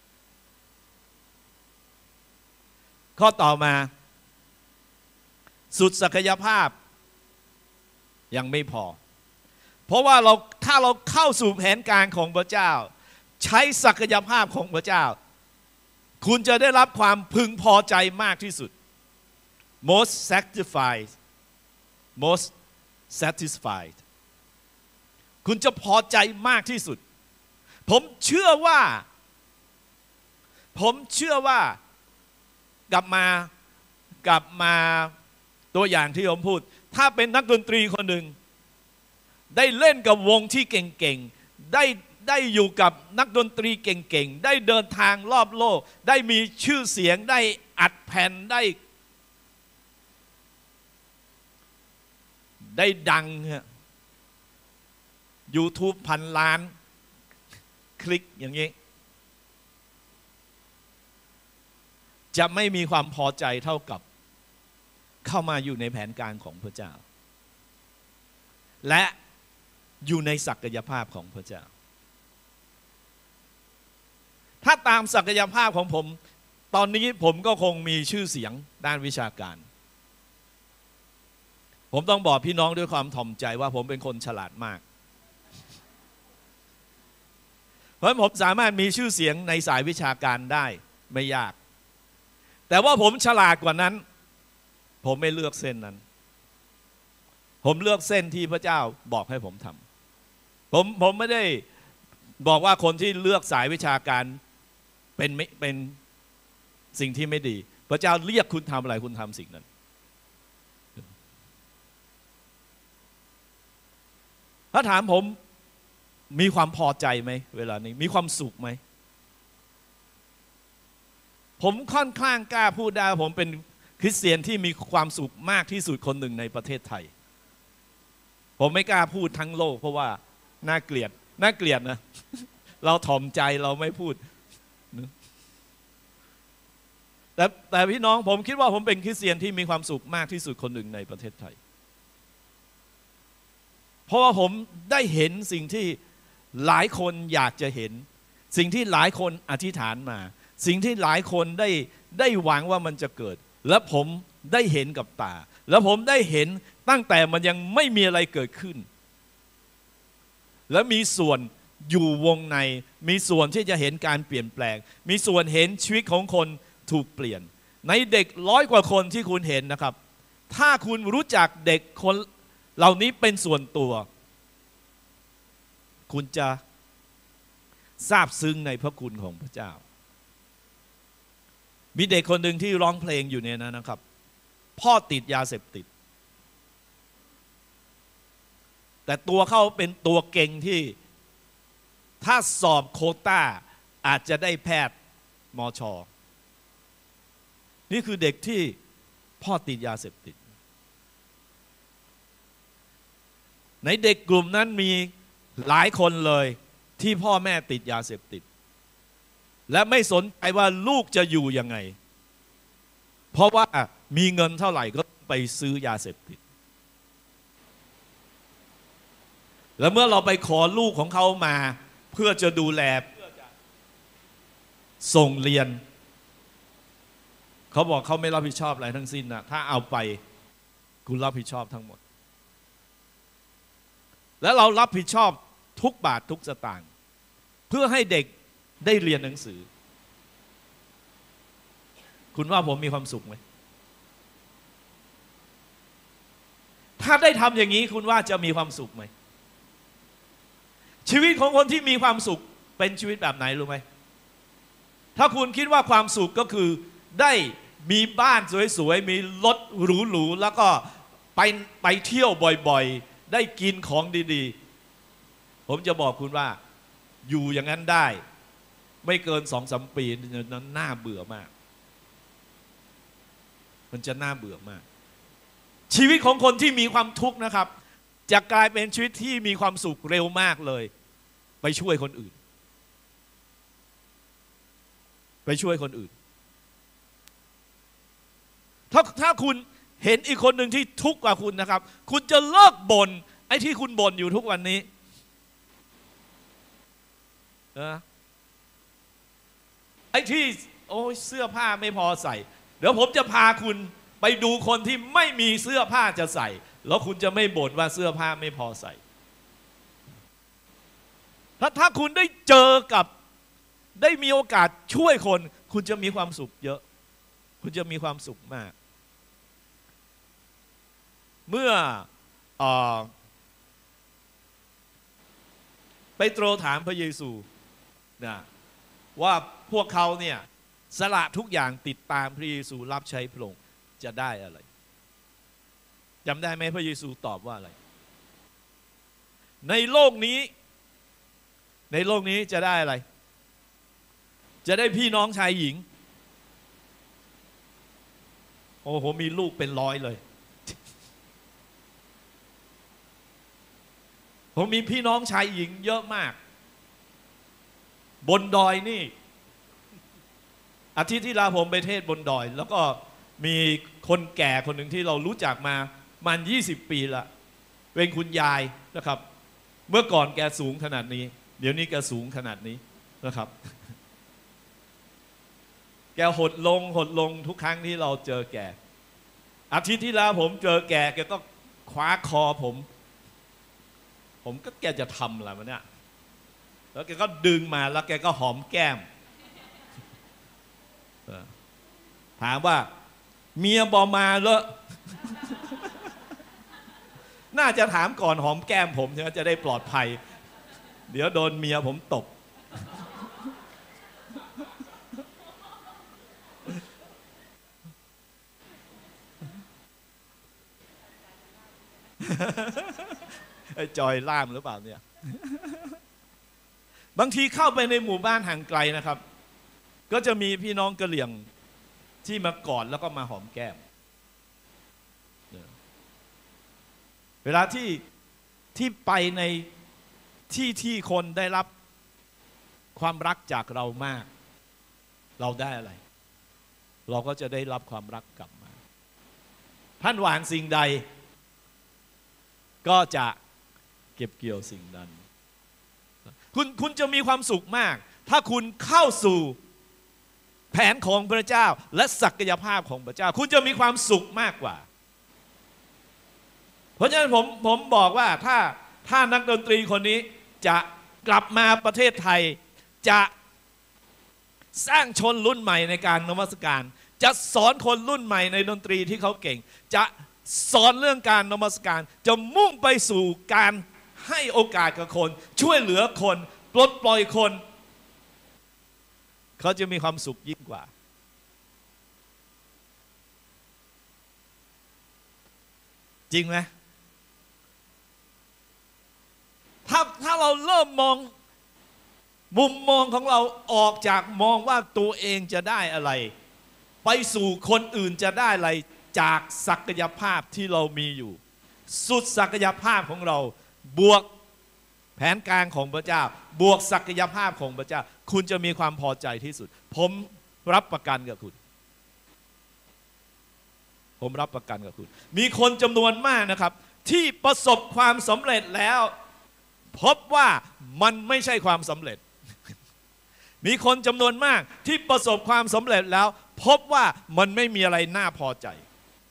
Speaker 1: ข้อต่อมาสุดศักยภาพยังไม่พอเพราะว่าเราถ้าเราเข้าสู่แผนการของพระเจ้าใช้ศักยภาพของพระเจ้าคุณจะได้รับความพึงพอใจมากที่สุด most satisfied most satisfied คุณจะพอใจมากที่สุดผมเชื่อว่าผมเชื่อว่ากลับมากลับมาตัวอย่างที่ผมพูดถ้าเป็นนักดนตรีคนหนึ่งได้เล่นกับวงที่เก่งๆได้ได้อยู่กับนักดนตรีเก่งๆได้เดินทางรอบโลกได้มีชื่อเสียงได้อัดแผ่นได้ได้ดังยูทูบพันล้านคลิกอย่างนี้จะไม่มีความพอใจเท่ากับเข้ามาอยู่ในแผนการของพระเจ้าและอยู่ในศักยภาพของพระเจ้าถ้าตามศักยภาพของผมตอนนี้ผมก็คงมีชื่อเสียงด้านวิชาการผมต้องบอกพี่น้องด้วยความถ่อมใจว่าผมเป็นคนฉลาดมากเพราะผมสามารถมีชื่อเสียงในสายวิชาการได้ไม่ยากแต่ว่าผมฉลาดกว่านั้นผมไม่เลือกเส้นนั้นผมเลือกเส้นที่พระเจ้าบอกให้ผมทำผมผมไม่ได้บอกว่าคนที่เลือกสายวิชาการเป็นไม่เป็นสิ่งที่ไม่ดีพระเจ้าเรียกคุณทำอะไรคุณทำสิ่งนั้นถ้าถามผมมีความพอใจไหมเวลานี้มีความสุขไหมผมค่อนข้างกล้าพูดได้ผมเป็นคริสเตียนที่มีความสุขมากที่สุดคนหนึ่งในประเทศไทยผมไม่กล้าพูดทั้งโลกเพราะว่าน่าเกลียดน่าเกลียดนะเราถ่อมใจเราไม่พูดแต่แต่พี่น้องผมคิดว่าผมเป็นคริสเตียนที่มีความสุขมากที่สุดคนหนึ่งในประเทศไทยเพราะว่าผมได้เห็นสิ่งที่หลายคนอยากจะเห็นสิ่งที่หลายคนอธิษฐานมาสิ่งที่หลายคนได้ได้หวังว่ามันจะเกิดและผมได้เห็นกับตาแล้วผมได้เห็นตั้งแต่มันยังไม่มีอะไรเกิดขึ้นและมีส่วนอยู่วงในมีส่วนที่จะเห็นการเปลี่ยนแปลงมีส่วนเห็นชีวิตของคนถูกเปลี่ยนในเด็กร้อยกว่าคนที่คุณเห็นนะครับถ้าคุณรู้จักเด็กคนเหล่านี้เป็นส่วนตัวคุณจะซาบซึ้งในพระคุณของพระเจ้ามีเด็กคนหนึ่งที่ร้องเพลงอยู่เนี่ยนะครับพ่อติดยาเสพติดแต่ตัวเขาเป็นตัวเก่งที่ถ้าสอบโควต้าอาจจะได้แพทย์มช.นี่คือเด็กที่พ่อติดยาเสพติดในเด็กกลุ่มนั้นมีหลายคนเลยที่พ่อแม่ติดยาเสพติดและไม่สนใจว่าลูกจะอยู่ยังไงเพราะว่ามีเงินเท่าไหร่ก็ไปซื้อยาเสพติดแล้วเมื่อเราไปขอลูกของเขามาเพื่อจะดูแลส่งเรียนเขาบอกเขาไม่รับผิดชอบอะไรทั้งสิ้นนะถ้าเอาไปคุณรับผิดชอบทั้งหมดและเรารับผิดชอบทุกบาททุกสตางค์เพื่อให้เด็กได้เรียนหนังสือคุณว่าผมมีความสุขไหมถ้าได้ทำอย่างนี้คุณว่าจะมีความสุขไหมชีวิตของคนที่มีความสุขเป็นชีวิตแบบไหนรู้ไหมถ้าคุณคิดว่าความสุขก็คือได้มีบ้านสวยๆมีรถหรูๆแล้วก็ไปไปเที่ยวบ่อยๆได้กินของดีๆผมจะบอกคุณว่าอยู่อย่างนั้นได้ไม่เกินสองสามปีนั้นน่าเบื่อมากมันจะน่าเบื่อมากชีวิตของคนที่มีความทุกข์นะครับจะกลายเป็นชีวิตที่มีความสุขเร็วมากเลยไปช่วยคนอื่นไปช่วยคนอื่นถ้าถ้าคุณเห็นอีกคนหนึ่งที่ทุกข์กว่าคุณนะครับคุณจะเลิกบ่นไอ้ที่คุณบ่นอยู่ทุกวันนี้นะไอ้ที่โอ้ยเสื้อผ้าไม่พอใส่เดี๋ยวผมจะพาคุณไปดูคนที่ไม่มีเสื้อผ้าจะใส่แล้วคุณจะไม่บ่นว่าเสื้อผ้าไม่พอใส่ถ้าถ้าคุณได้เจอกับได้มีโอกาสช่วยคนคุณจะมีความสุขเยอะคุณจะมีความสุขมากเมื่อเปโตรถามพระเยซูนะว่าพวกเขาเนี่ยสละทุกอย่างติดตามพระเยซูรับใช้พระองค์จะได้อะไรจำได้ไหมพระเยซูตอบว่าอะไรในโลกนี้ในโลกนี้จะได้อะไรจะได้พี่น้องชายหญิงโอ้โหมีลูกเป็นร้อยเลยผมมีพี่น้องชายหญิงเยอะมากบนดอยนี่อาทิตย์ที่แล้วผมไปเทศบนดอยแล้วก็มีคนแก่คนหนึ่งที่เรารู้จักมามันยี่สิบปีละเป็นคุณยายนะครับเมื่อก่อนแกสูงขนาดนี้เดี๋ยวนี้แกสูงขนาดนี้นะครับแกหดลงหดลงทุกครั้งที่เราเจอแกอาทิตย์ที่แล้วผมเจอแกแกก็คว้าคอผมผมก็แกจะทำอะไรวะเนี่ยแล้วแกก็ดึงมาแล้วแกก็หอมแก้มถามว่าเมียบอมาเลอะน่าจะถามก่อนหอมแก้มผมจะได้ปลอดภัยเดี๋ยวโดนเมียผมตบไอ้จอยล่ามหรือเปล่าเนี่ยบางทีเข้าไปในหมู่บ้านห่างไกลนะครับก็จะมีพี่น้องกะเหรี่ยงที่มากอดแล้วก็มาหอมแก้มเวลาที่ที่ไปในที่ที่คนได้รับความรักจากเรามากเราได้อะไรเราก็จะได้รับความรักกลับมาท่านหวานสิ่งใดก็จะเก็บเกี่ยวสิ่งนั้นคุณคุณจะมีความสุขมากถ้าคุณเข้าสู่แผนของพระเจ้าและศักยภาพของพระเจ้าคุณจะมีความสุขมากกว่าเพราะฉะนั้นผมผมบอกว่าถ้าถ้านักดนตรีคนนี้จะกลับมาประเทศไทยจะสร้างชนรุ่นใหม่ในการนมัสการจะสอนคนรุ่นใหม่ในดนตรีที่เขาเก่งจะสอนเรื่องการนมัสการจะมุ่งไปสู่การให้โอกาสกับคนช่วยเหลือคนปลดปล่อยคนเขาจะมีความสุขยิ่งกว่าจริงไหมถ้าถ้าเราเริ่มมองมุมมองของเราออกจากมองว่าตัวเองจะได้อะไรไปสู่คนอื่นจะได้อะไรจากศักยภาพที่เรามีอยู่สุดศักยภาพของเราบวกแผนการของพระเจ้าบวกศักยภาพของพระเจ้าคุณจะมีความพอใจที่สุดผมรับประกันกับคุณผมรับประกันกับคุณมีคนจำนวนมากนะครับที่ประสบความสำเร็จแล้วพบว่ามันไม่ใช่ความสำเร็จมีคนจำนวนมากที่ประสบความสำเร็จแล้วพบว่ามันไม่มีอะไรน่าพอใจ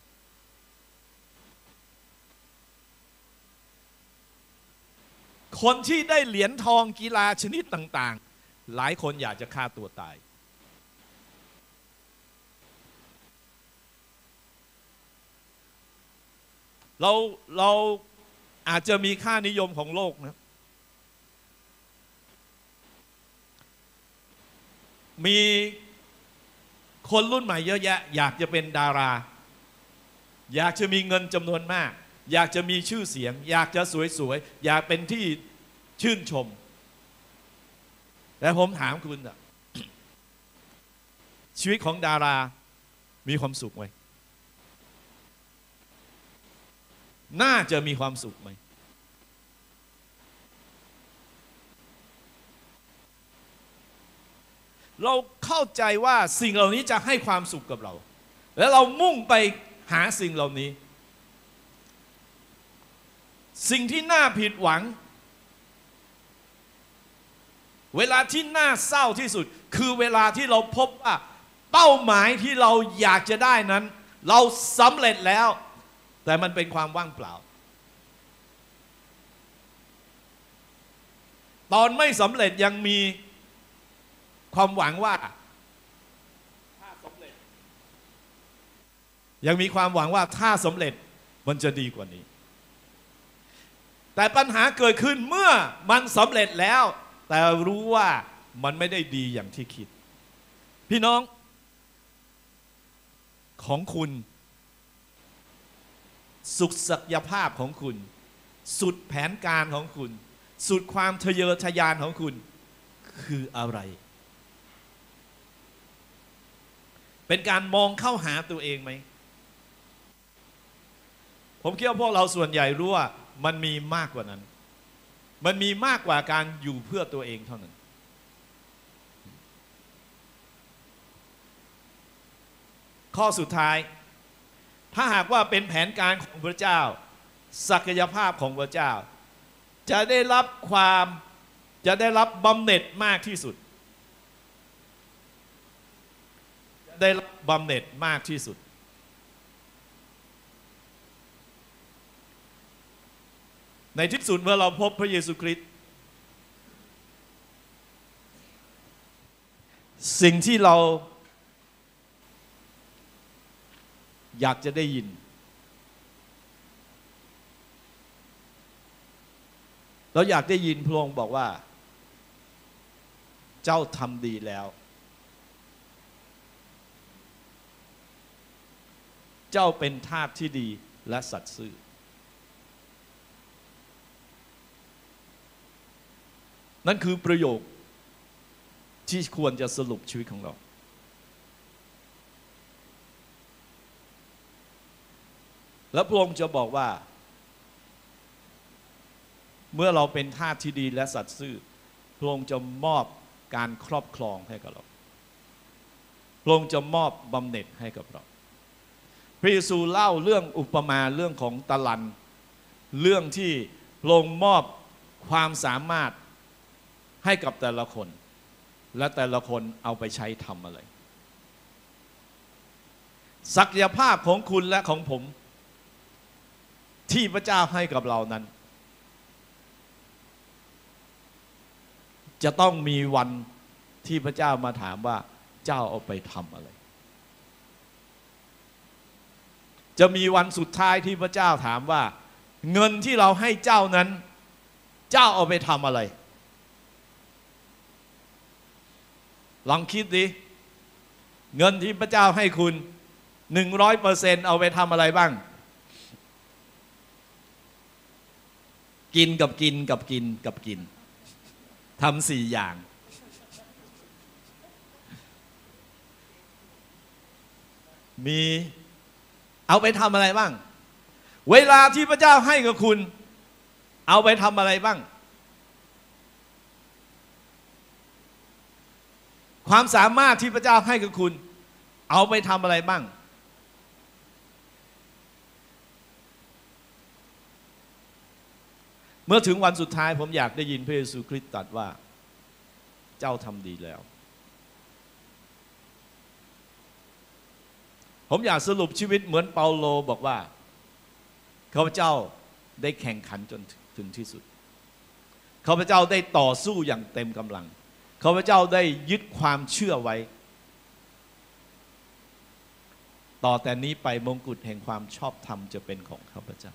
Speaker 1: คนที่ได้เหรียญทองกีฬาชนิดต่างๆหลายคนอยากจะฆ่าตัวตายเราเราอาจจะมีค่านิยมของโลกนะมีคนรุ่นใหม่เยอะแยะอยากจะเป็นดาราอยากจะมีเงินจำนวนมากอยากจะมีชื่อเสียงอยากจะสวยๆอยากเป็นที่ชื่นชมแต่ผมถามคุณอะชีวิตของดารามีความสุขไหมน่าจะมีความสุขไหมเราเข้าใจว่าสิ่งเหล่านี้จะให้ความสุขกับเราและเรามุ่งไปหาสิ่งเหล่านี้สิ่งที่น่าผิดหวังเวลาที่น่าเศร้าที่สุดคือเวลาที่เราพบว่าเป้าหมายที่เราอยากจะได้นั้นเราสำเร็จแล้วแต่มันเป็นความว่างเปล่าตอนไม่สำเร็จยังมีความหวังว่าถ้าสำเร็จยังมีความหวังว่าถ้าสำเร็จมันจะดีกว่านี้แต่ปัญหาเกิดขึ้นเมื่อมันสำเร็จแล้วแต่รู้ว่ามันไม่ได้ดีอย่างที่คิดพี่น้องของคุณสุดศักยภาพของคุณสุดแผนการของคุณสุดความทะเยอทะยานของคุณคืออะไรเป็นการมองเข้าหาตัวเองไหมผมคิดว่าพวกเราส่วนใหญ่รู้ว่ามันมีมากกว่านั้นมันมีมากกว่าการอยู่เพื่อตัวเองเท่านั้นข้อสุดท้ายถ้าหากว่าเป็นแผนการของพระเจ้าศักยภาพของพระเจ้าจะได้รับความจะได้รับบำเหน็จมากที่สุดจะได้รับบำเหน็จมากที่สุดในที่สุดเมื่อเราพบพระเยซูคริสต์สิ่งที่เราอยากจะได้ยินเราอยากได้ยินพระองค์บอกว่าเจ้าทำดีแล้วเจ้าเป็นทาสที่ดีและสัตย์ซื่อนั่นคือประโยคที่ควรจะสรุปชีวิตของเราแล้วพระองค์จะบอกว่าเมื่อเราเป็นทาสที่ดีและสัตย์ซื่อพระองค์จะมอบการครอบครองให้กับเราพระองค์จะมอบบำเหน็จให้กับเราพระเยซูเล่าเรื่องอุปมาเรื่องของตะลันเรื่องที่พระองค์มอบความสามารถให้กับแต่ละคนและแต่ละคนเอาไปใช้ทำอะไรศักยภาพของคุณและของผมที่พระเจ้าให้กับเรานั้นจะต้องมีวันที่พระเจ้ามาถามว่าเจ้าเอาไปทำอะไรจะมีวันสุดท้ายที่พระเจ้าถามว่าเงินที่เราให้เจ้านั้นเจ้าเอาไปทำอะไรลองคิดดิเงินที่พระเจ้าให้คุณหนึ่งร้อยเปอร์เซ็นต์เอาไปทำอะไรบ้างกินกับกินกับกินกับกินทำสี่อย่างมีเอาไปทำอะไรบ้างเวลาที่พระเจ้าให้กับคุณเอาไปทำอะไรบ้างความสามารถที่พระเจ้าให้กับคุณเอาไปทำอะไรบ้างเมื่อถึงวันสุดท้ายผมอยากได้ยินพระเยซูคริสต์ตรัสว่าเจ้าทำดีแล้วผมอยากสรุปชีวิตเหมือนเปาโลบอกว่าข้าพเจ้าได้แข่งขันจนถึงที่สุดข้าพเจ้าได้ต่อสู้อย่างเต็มกำลังข้าพเจ้าได้ยึดความเชื่อไว้ต่อแต่นี้ไปมงกุฎแห่งความชอบธรรมจะเป็นของข้าพเจ้า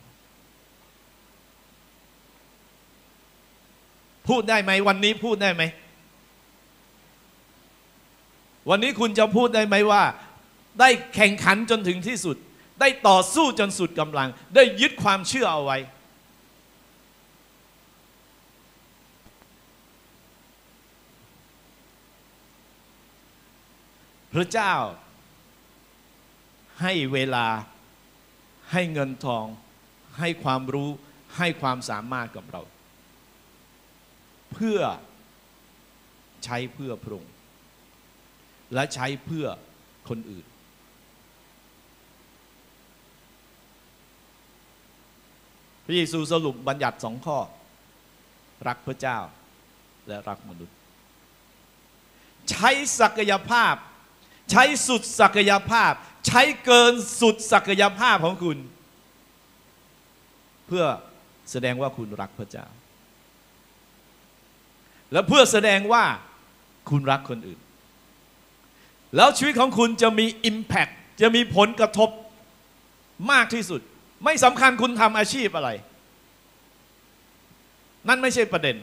Speaker 1: พูดได้ไหมวันนี้พูดได้ไหมวันนี้คุณจะพูดได้ไหมว่าได้แข่งขันจนถึงที่สุดได้ต่อสู้จนสุดกำลังได้ยึดความเชื่อเอาไว้พระเจ้าให้เวลาให้เงินทองให้ความรู้ให้ความสามารถกับเราเพื่อใช้เพื่อพระองค์และใช้เพื่อคนอื่นพระเยซูสรุปบัญญัติสองข้อรักพระเจ้าและรักมนุษย์ใช้ศักยภาพใช้สุดศักยภาพใช้เกินสุดศักยภาพของคุณเพื่อแสดงว่าคุณรักพระเจ้าและเพื่อแสดงว่าคุณรักคนอื่นแล้วชีวิตของคุณจะมี impact จะมีผลกระทบมากที่สุดไม่สำคัญคุณทำอาชีพอะไรนั่นไม่ใช่ประเด็น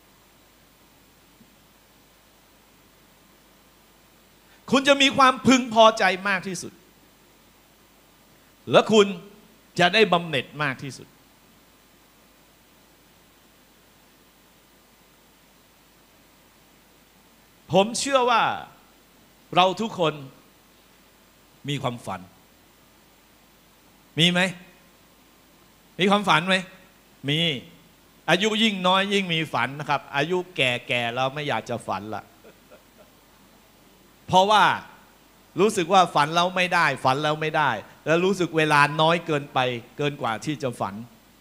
Speaker 1: คุณจะมีความพึงพอใจมากที่สุดและคุณจะได้บำเหน็จมากที่สุดผมเชื่อว่าเราทุกคนมีความฝันมีไหมมีความฝันไหมมีอายุยิ่งน้อยยิ่งมีฝันนะครับอายุแก่ๆเราไม่อยากจะฝันละเพราะว่ารู้สึกว่าฝันแล้วไม่ได้ฝันแล้วไม่ได้แล้วรู้สึกเวลาน้อยเกินไปเกินกว่าที่จะฝัน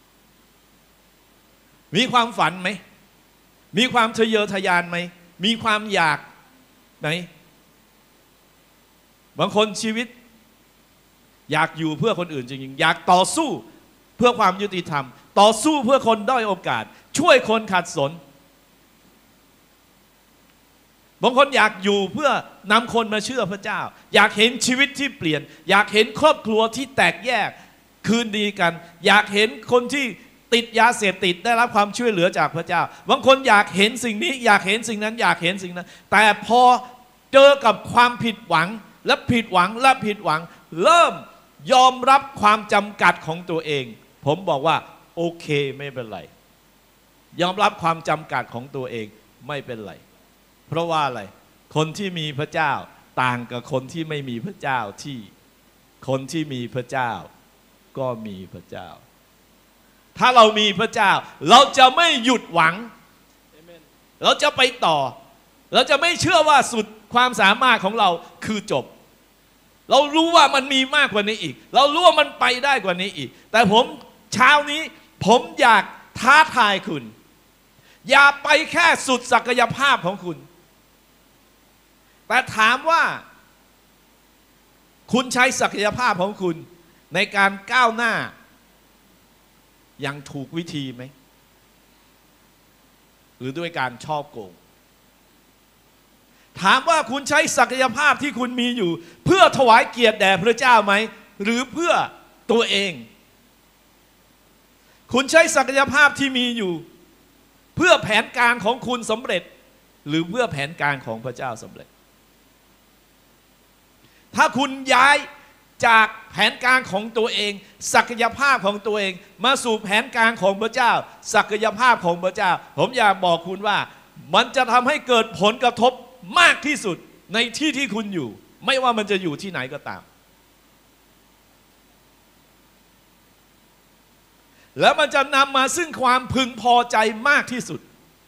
Speaker 1: มีความฝันไหมมีความทะเยอทะยานไหมมีความอยากไหนบางคนชีวิตอยากอยู่เพื่อคนอื่นจริงๆอยากต่อสู้เพื่อความยุติธรรมต่อสู้เพื่อคนด้อยโอกาสช่วยคนขัดสนบางคนอยากอยู่เพื่อนำคนมาเชื่อพระเจ้าอยากเห็นชีวิตที่เปลี่ยนอยากเห็นครอบครัวที่แตกแยกคืนดีกันอยากเห็นคนที่ติดยาเสพติดได้รับความช่วยเหลือจากพระเจ้าบางคนอยากเห็นสิ่งนี้อยากเห็นสิ่งนั้นอยากเห็นสิ่งนั้นแต่พอเจอกับความผิดหวังและผิดหวังและผิดหวังเริ่มยอมรับความจำกัดของตัวเองผมบอกว่าโอเคไม่เป็นไรยอมรับความจำกัดของตัวเองไม่เป็นไรเพราะว่าอะไรคนที่มีพระเจ้าต่างกับคนที่ไม่มีพระเจ้าที่คนที่มีพระเจ้าก็มีพระเจ้าถ้าเรามีพระเจ้าเราจะไม่หยุดหวังเราจะไปต่อเราจะไม่เชื่อว่าสุดความสามารถของเราคือจบเรารู้ว่ามันมีมากกว่านี้อีกเรารู้ว่ามันไปได้กว่านี้อีกแต่ผมเช้านี้ผมอยากท้าทายคุณอย่าไปแค่สุดศักยภาพของคุณแต่ถามว่าคุณใช้ศักยภาพของคุณในการก้าวหน้าอย่างถูกวิธีไหมหรือด้วยการชอบโกงถามว่าคุณใช้ศักยภาพที่คุณมีอยู่เพื่อถวายเกียรติแด่พระเจ้าไหมหรือเพื่อตัวเองคุณใช้ศักยภาพที่มีอยู่เพื่อแผนการของคุณสำเร็จหรือเพื่อแผนการของพระเจ้าสำเร็จถ้าคุณย้ายจากแผนการของตัวเองศักยภาพของตัวเองมาสู่แผนการของพระเจ้าศักยภาพของพระเจ้าผมอยากบอกคุณว่ามันจะทำให้เกิดผลกระทบมากที่สุดในที่ที่คุณอยู่ไม่ว่ามันจะอยู่ที่ไหนก็ตามแล้วมันจะนำมาซึ่งความพึงพอใจมากที่สุด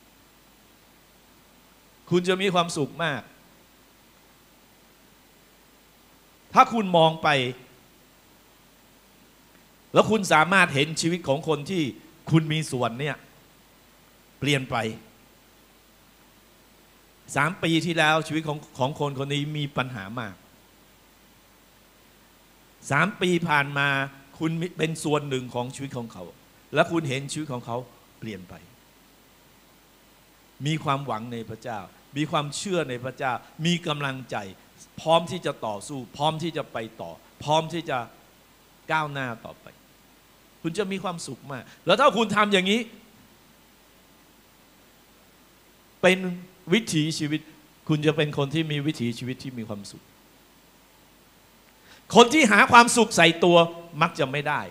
Speaker 1: คุณจะมีความสุขมากถ้าคุณมองไปแล้วคุณสามารถเห็นชีวิตของคนที่คุณมีส่วนเนี่ยเปลี่ยนไปสามปีที่แล้วชีวิตของของคนคนนี้มีปัญหามากสามปีผ่านมาคุณเป็นส่วนหนึ่งของชีวิตของเขาและคุณเห็นชีวิตของเขาเปลี่ยนไปมีความหวังในพระเจ้ามีความเชื่อในพระเจ้ามีกำลังใจพร้อมที่จะต่อสู้พร้อมที่จะไปต่อพร้อมที่จะก้าวหน้าต่อไปคุณจะมีความสุขมากแล้วถ้าคุณทำอย่างนี้เป็นวิถีชีวิตคุณจะเป็นคนที่มีวิถีชีวิตที่มีความสุขคนที่หาความสุขใส่ตัวมักจะไม่ได้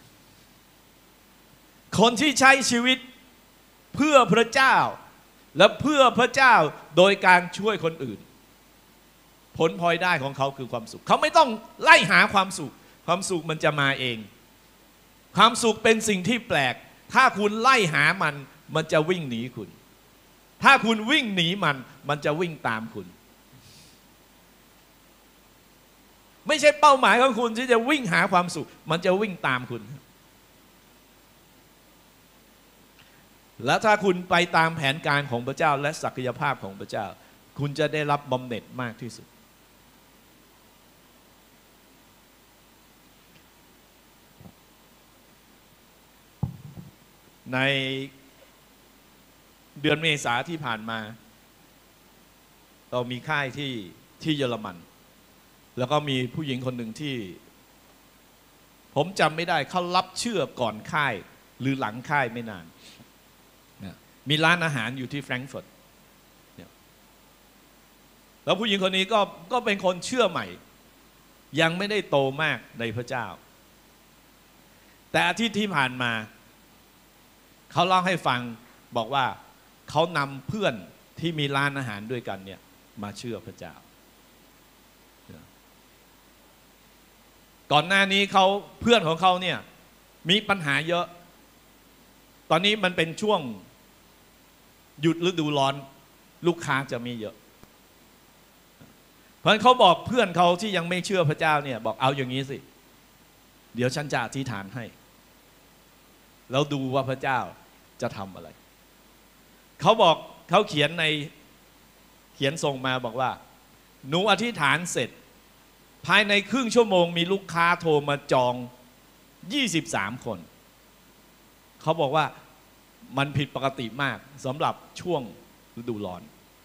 Speaker 1: คนที่ใช้ชีวิตเพื่อพระเจ้าและเพื่อพระเจ้าโดยการช่วยคนอื่นผลพลอยได้ของเขาคือความสุขเขาไม่ต้องไล่หาความสุขความสุขมันจะมาเองความสุขเป็นสิ่งที่แปลกถ้าคุณไล่หามันมันจะวิ่งหนีคุณถ้าคุณวิ่งหนีมันมันจะวิ่งตามคุณไม่ใช่เป้าหมายของคุณที่จะวิ่งหาความสุขมันจะวิ่งตามคุณแล้วถ้าคุณไปตามแผนการของพระเจ้าและศักยภาพของพระเจ้าคุณจะได้รับบำเหน็จมากที่สุดในเดือนเมษาที่ผ่านมาเรามีค่ายที่ที่เยอรมันแล้วก็มีผู้หญิงคนหนึ่งที่ผมจำไม่ได้เขารับเชื่อก่อนค่ายหรือหลังค่ายไม่นานมีร้านอาหารอยู่ที่แฟรงก์เฟิร์ตแล้วผู้หญิงคนนี้ก็ก็เป็นคนเชื่อใหม่ยังไม่ได้โตมากในพระเจ้าแต่อาทิตย์ที่ผ่านมาเขาเล่าให้ฟังบอกว่าเขานำเพื่อนที่มีร้านอาหารด้วยกันเนี่ยมาเชื่อพระเจ้าก่อนหน้านี้เขาเพื่อนของเขาเนี่ยมีปัญหาเยอะตอนนี้มันเป็นช่วงหยุดฤดูร้อนลูกค้าจะมีเยอะเพราะฉะนั้นเขาบอกเพื่อนเขาที่ยังไม่เชื่อพระเจ้าเนี่ยบอกเอาอย่างนี้สิเดี๋ยวฉันจะอธิษฐานให้แล้วดูว่าพระเจ้าจะทำอะไรเขาบอกเขาเขียนในเขียนส่งมาบอกว่าหนูอธิษฐานเสร็จภายในครึ่งชั่วโมงมีลูกค้าโทรมาจองยี่สิบสามคนเขาบอกว่ามันผิดปกติมากสำหรับช่วงฤดูร้อน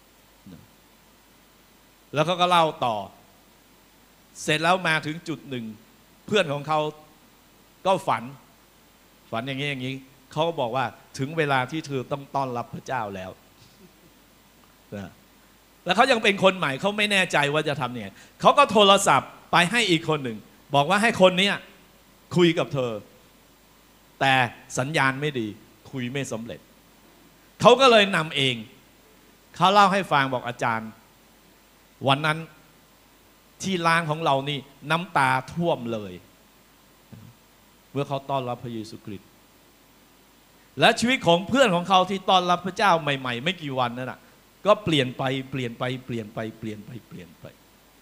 Speaker 1: แล้วเขาก็เล่าต่อเสร็จแล้วมาถึงจุดหนึ่งเพื่อนของเขาก็ฝันฝันอย่างนี้อย่างนี้เขาก็บอกว่าถึงเวลาที่เธอต้องต้อนรับพระเจ้าแล้วนะแล้วเขายังเป็นคนใหม่เขาไม่แน่ใจว่าจะทำยังไงเขาก็โทรศัพท์ไปให้อีกคนหนึ่งบอกว่าให้คนนี้คุยกับเธอแต่สัญญาณไม่ดีคุยไม่สำเร็จเขาก็เลยนำเองเขาเล่าให้ฟังบอกอาจารย์วันนั้นที่ร้านของเรานี่น้ำตาท่วมเลยเมื่อเขาต้อนรับพระเยซูคริสต์และชีวิตของเพื่อนของเขาที่ต้อนรับพระเจ้าใหม่ๆไม่กี่วันนั่นน่ะก็เปลี่ยนไปเปลี่ยนไปเปลี่ยนไปเปลี่ยนไปเปลี่ยนไป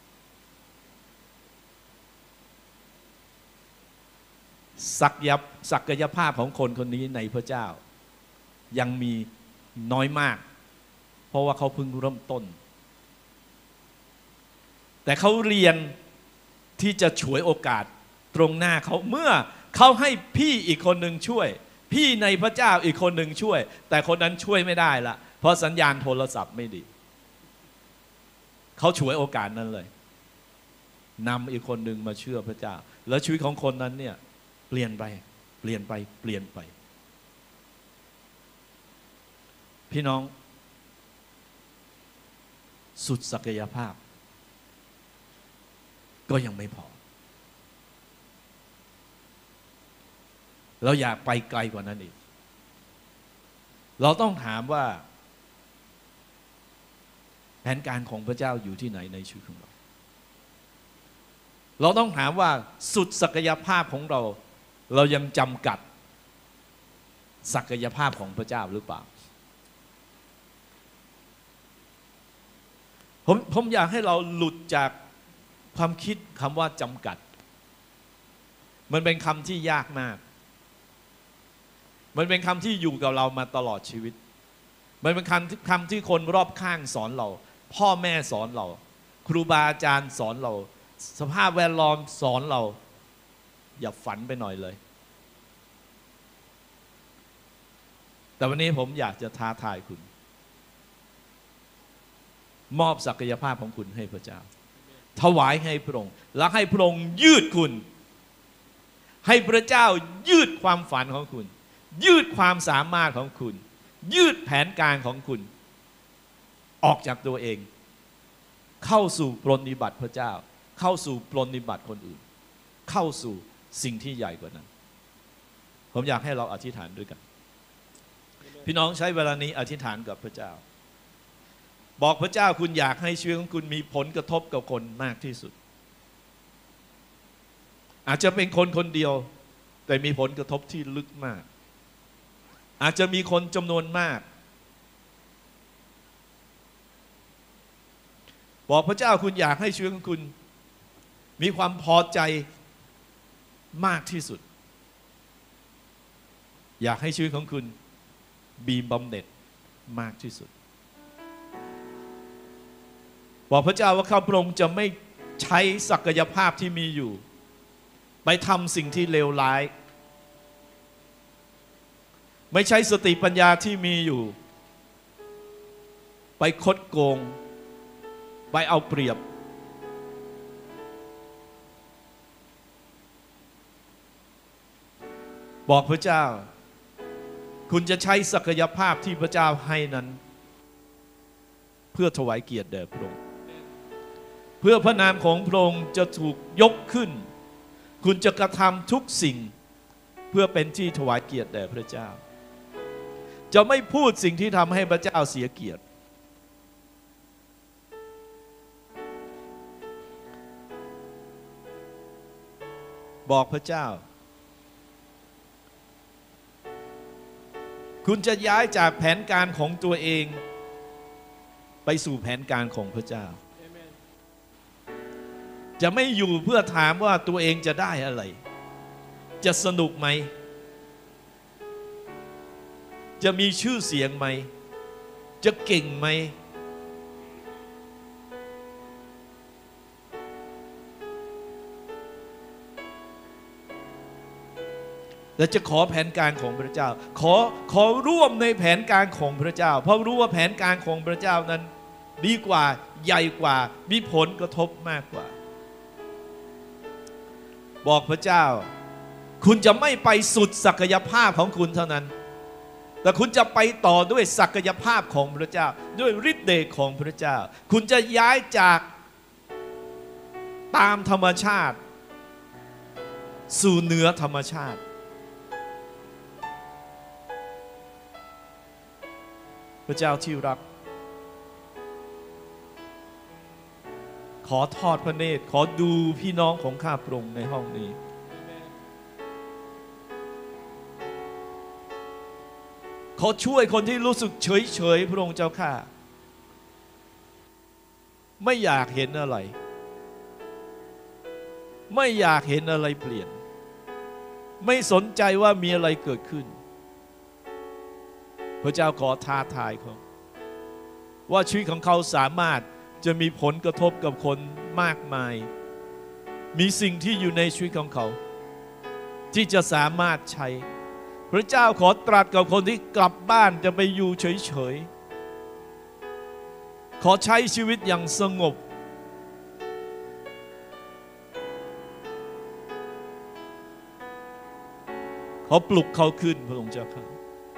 Speaker 1: ศักยภาพศักยภาพของคนคนนี้ในพระเจ้ายังมีน้อยมากเพราะว่าเขาเพิ่งเริ่มต้นแต่เขาเรียนที่จะฉวยโอกาสตรงหน้าเขาเมื่อเขาให้พี่อีกคนหนึ่งช่วยพี่ในพระเจ้าอีกคนหนึ่งช่วยแต่คนนั้นช่วยไม่ได้ละเพราะสัญญาณโทรศัพท์ไม่ดีเขาฉวยโอกาสนั้นเลยนำอีกคนหนึ่งมาเชื่อพระเจ้าแล้วชีวิตของคนนั้นเนี่ยเปลี่ยนไปเปลี่ยนไปเปลี่ยนไปพี่น้องสุดศักยภาพก็ยังไม่พอเราอยากไปไกลกว่านั้นอีกเราต้องถามว่าแผนการของพระเจ้าอยู่ที่ไหนในชีวิตของเราเราต้องถามว่าสุดศักยภาพของเราเรายังจำกัดศักยภาพของพระเจ้าหรือเปล่าผมผมอยากให้เราหลุดจากความคิดคำว่าจำกัดมันเป็นคำที่ยากมากมันเป็นคำที่อยู่กับเรามาตลอดชีวิตมันเป็นคำคำที่คนรอบข้างสอนเราพ่อแม่สอนเราครูบาอาจารย์สอนเราสภาพแวดล้อมสอนเราอย่าฝันไปหน่อยเลยแต่วันนี้ผมอยากจะท้าทายคุณมอบศักยภาพของคุณให้พระเจ้าถวายให้พระองค์และให้พระองค์ยืดคุณให้พระเจ้ายืดความฝันของคุณยืดความสามารถของคุณยืดแผนการของคุณออกจากตัวเองเข้าสู่ปรนนิบัติพระเจ้าเข้าสู่ปรนนิบัติคนอื่นเข้าสู่สิ่งที่ใหญ่กว่านั้นผมอยากให้เราอธิษฐานด้วยกันพี่น้องใช้เวลานี้อธิษฐานกับพระเจ้าบอกพระเจ้าคุณอยากให้ชีวิตของคุณมีผลกระทบกับคนมากที่สุดอาจจะเป็นคนคนเดียวแต่มีผลกระทบที่ลึกมากอาจจะมีคนจำนวนมากบอกพระเจ้าคุณอยากให้ชีวิตของคุณมีความพอใจมากที่สุดอยากให้ชีวิตของคุณบีมบำเหน็จมากที่สุดบอกพระเจ้าว่าข้าพระองค์จะไม่ใช้ศักยภาพที่มีอยู่ไปทำสิ่งที่เลวร้ายไม่ใช้สติปัญญาที่มีอยู่ไปคดโกงไปเอาเปรียบบอกพระเจ้าคุณจะใช้ศักยภาพที่พระเจ้าให้นั้นเพื่อถวายเกียรติแด่พระองค์เพื่อพระนามของพระองค์จะถูกยกขึ้นคุณจะกระทำทุกสิ่งเพื่อเป็นที่ถวายเกียรติแด่พระเจ้าจะไม่พูดสิ่งที่ทำให้พระเจ้าเสียเกียรติบอกพระเจ้าคุณจะย้ายจากแผนการของตัวเองไปสู่แผนการของพระเจ้าจะไม่อยู่เพื่อถามว่าตัวเองจะได้อะไร จะสนุกไหม จะมีชื่อเสียงไหม จะเก่งไหม และจะขอแผนการของพระเจ้า ขอขอร่วมในแผนการของพระเจ้า เพราะรู้ว่าแผนการของพระเจ้านั้นดีกว่าใหญ่กว่ามีผลกระทบมากกว่า บอกพระเจ้าคุณจะไม่ไปสุดศักยภาพของคุณเท่านั้นแต่คุณจะไปต่อด้วยศักยภาพของพระเจ้าด้วยฤทธิ์เดชของพระเจ้าคุณจะย้ายจากตามธรรมชาติสู่เหนือธรรมชาติพระเจ้าที่รักขอทอดพระเนตรขอดูพี่น้องของข้าพระองค์ในห้องนี้ขอช่วยคนที่รู้สึกเฉยเฉยพระองค์เจ้าข้าไม่อยากเห็นอะไรไม่อยากเห็นอะไรเปลี่ยนไม่สนใจว่ามีอะไรเกิดขึ้นพระเจ้าขอท้าทายเขาว่าชีวิตของเขาสามารถจะมีผลกระทบกับคนมากมายมีสิ่งที่อยู่ในชีวิตของเขาที่จะสามารถใช้พระเจ้าขอตรัสกับคนที่กลับบ้านจะไปอยู่เฉยๆขอใช้ชีวิตอย่างสงบขอปลุกเขาขึ้นพระองค์เจ้าข้า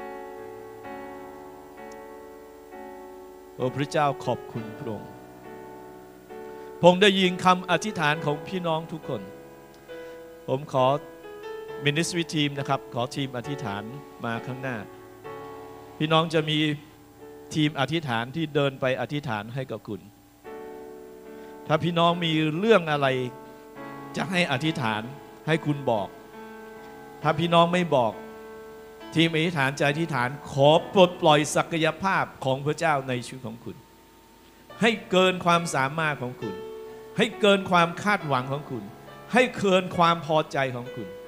Speaker 1: โอ้พระเจ้าขอบคุณพระองค์ผมได้ยินคำอธิษฐานของพี่น้องทุกคนผมขอ Ministry Team นะครับขอทีมอธิษฐานมาข้างหน้าพี่น้องจะมีทีมอธิษฐานที่เดินไปอธิษฐานให้กับคุณถ้าพี่น้องมีเรื่องอะไรจะให้อธิษฐานให้คุณบอกถ้าพี่น้องไม่บอกทีมอธิษฐานจะอธิษฐานขอปลดปล่อยศักยภาพของพระเจ้าในชีวิตของคุณให้เกินความสามารถของคุณให้เกินความคาดหวังของคุณให้เกินความพอใจของคุณ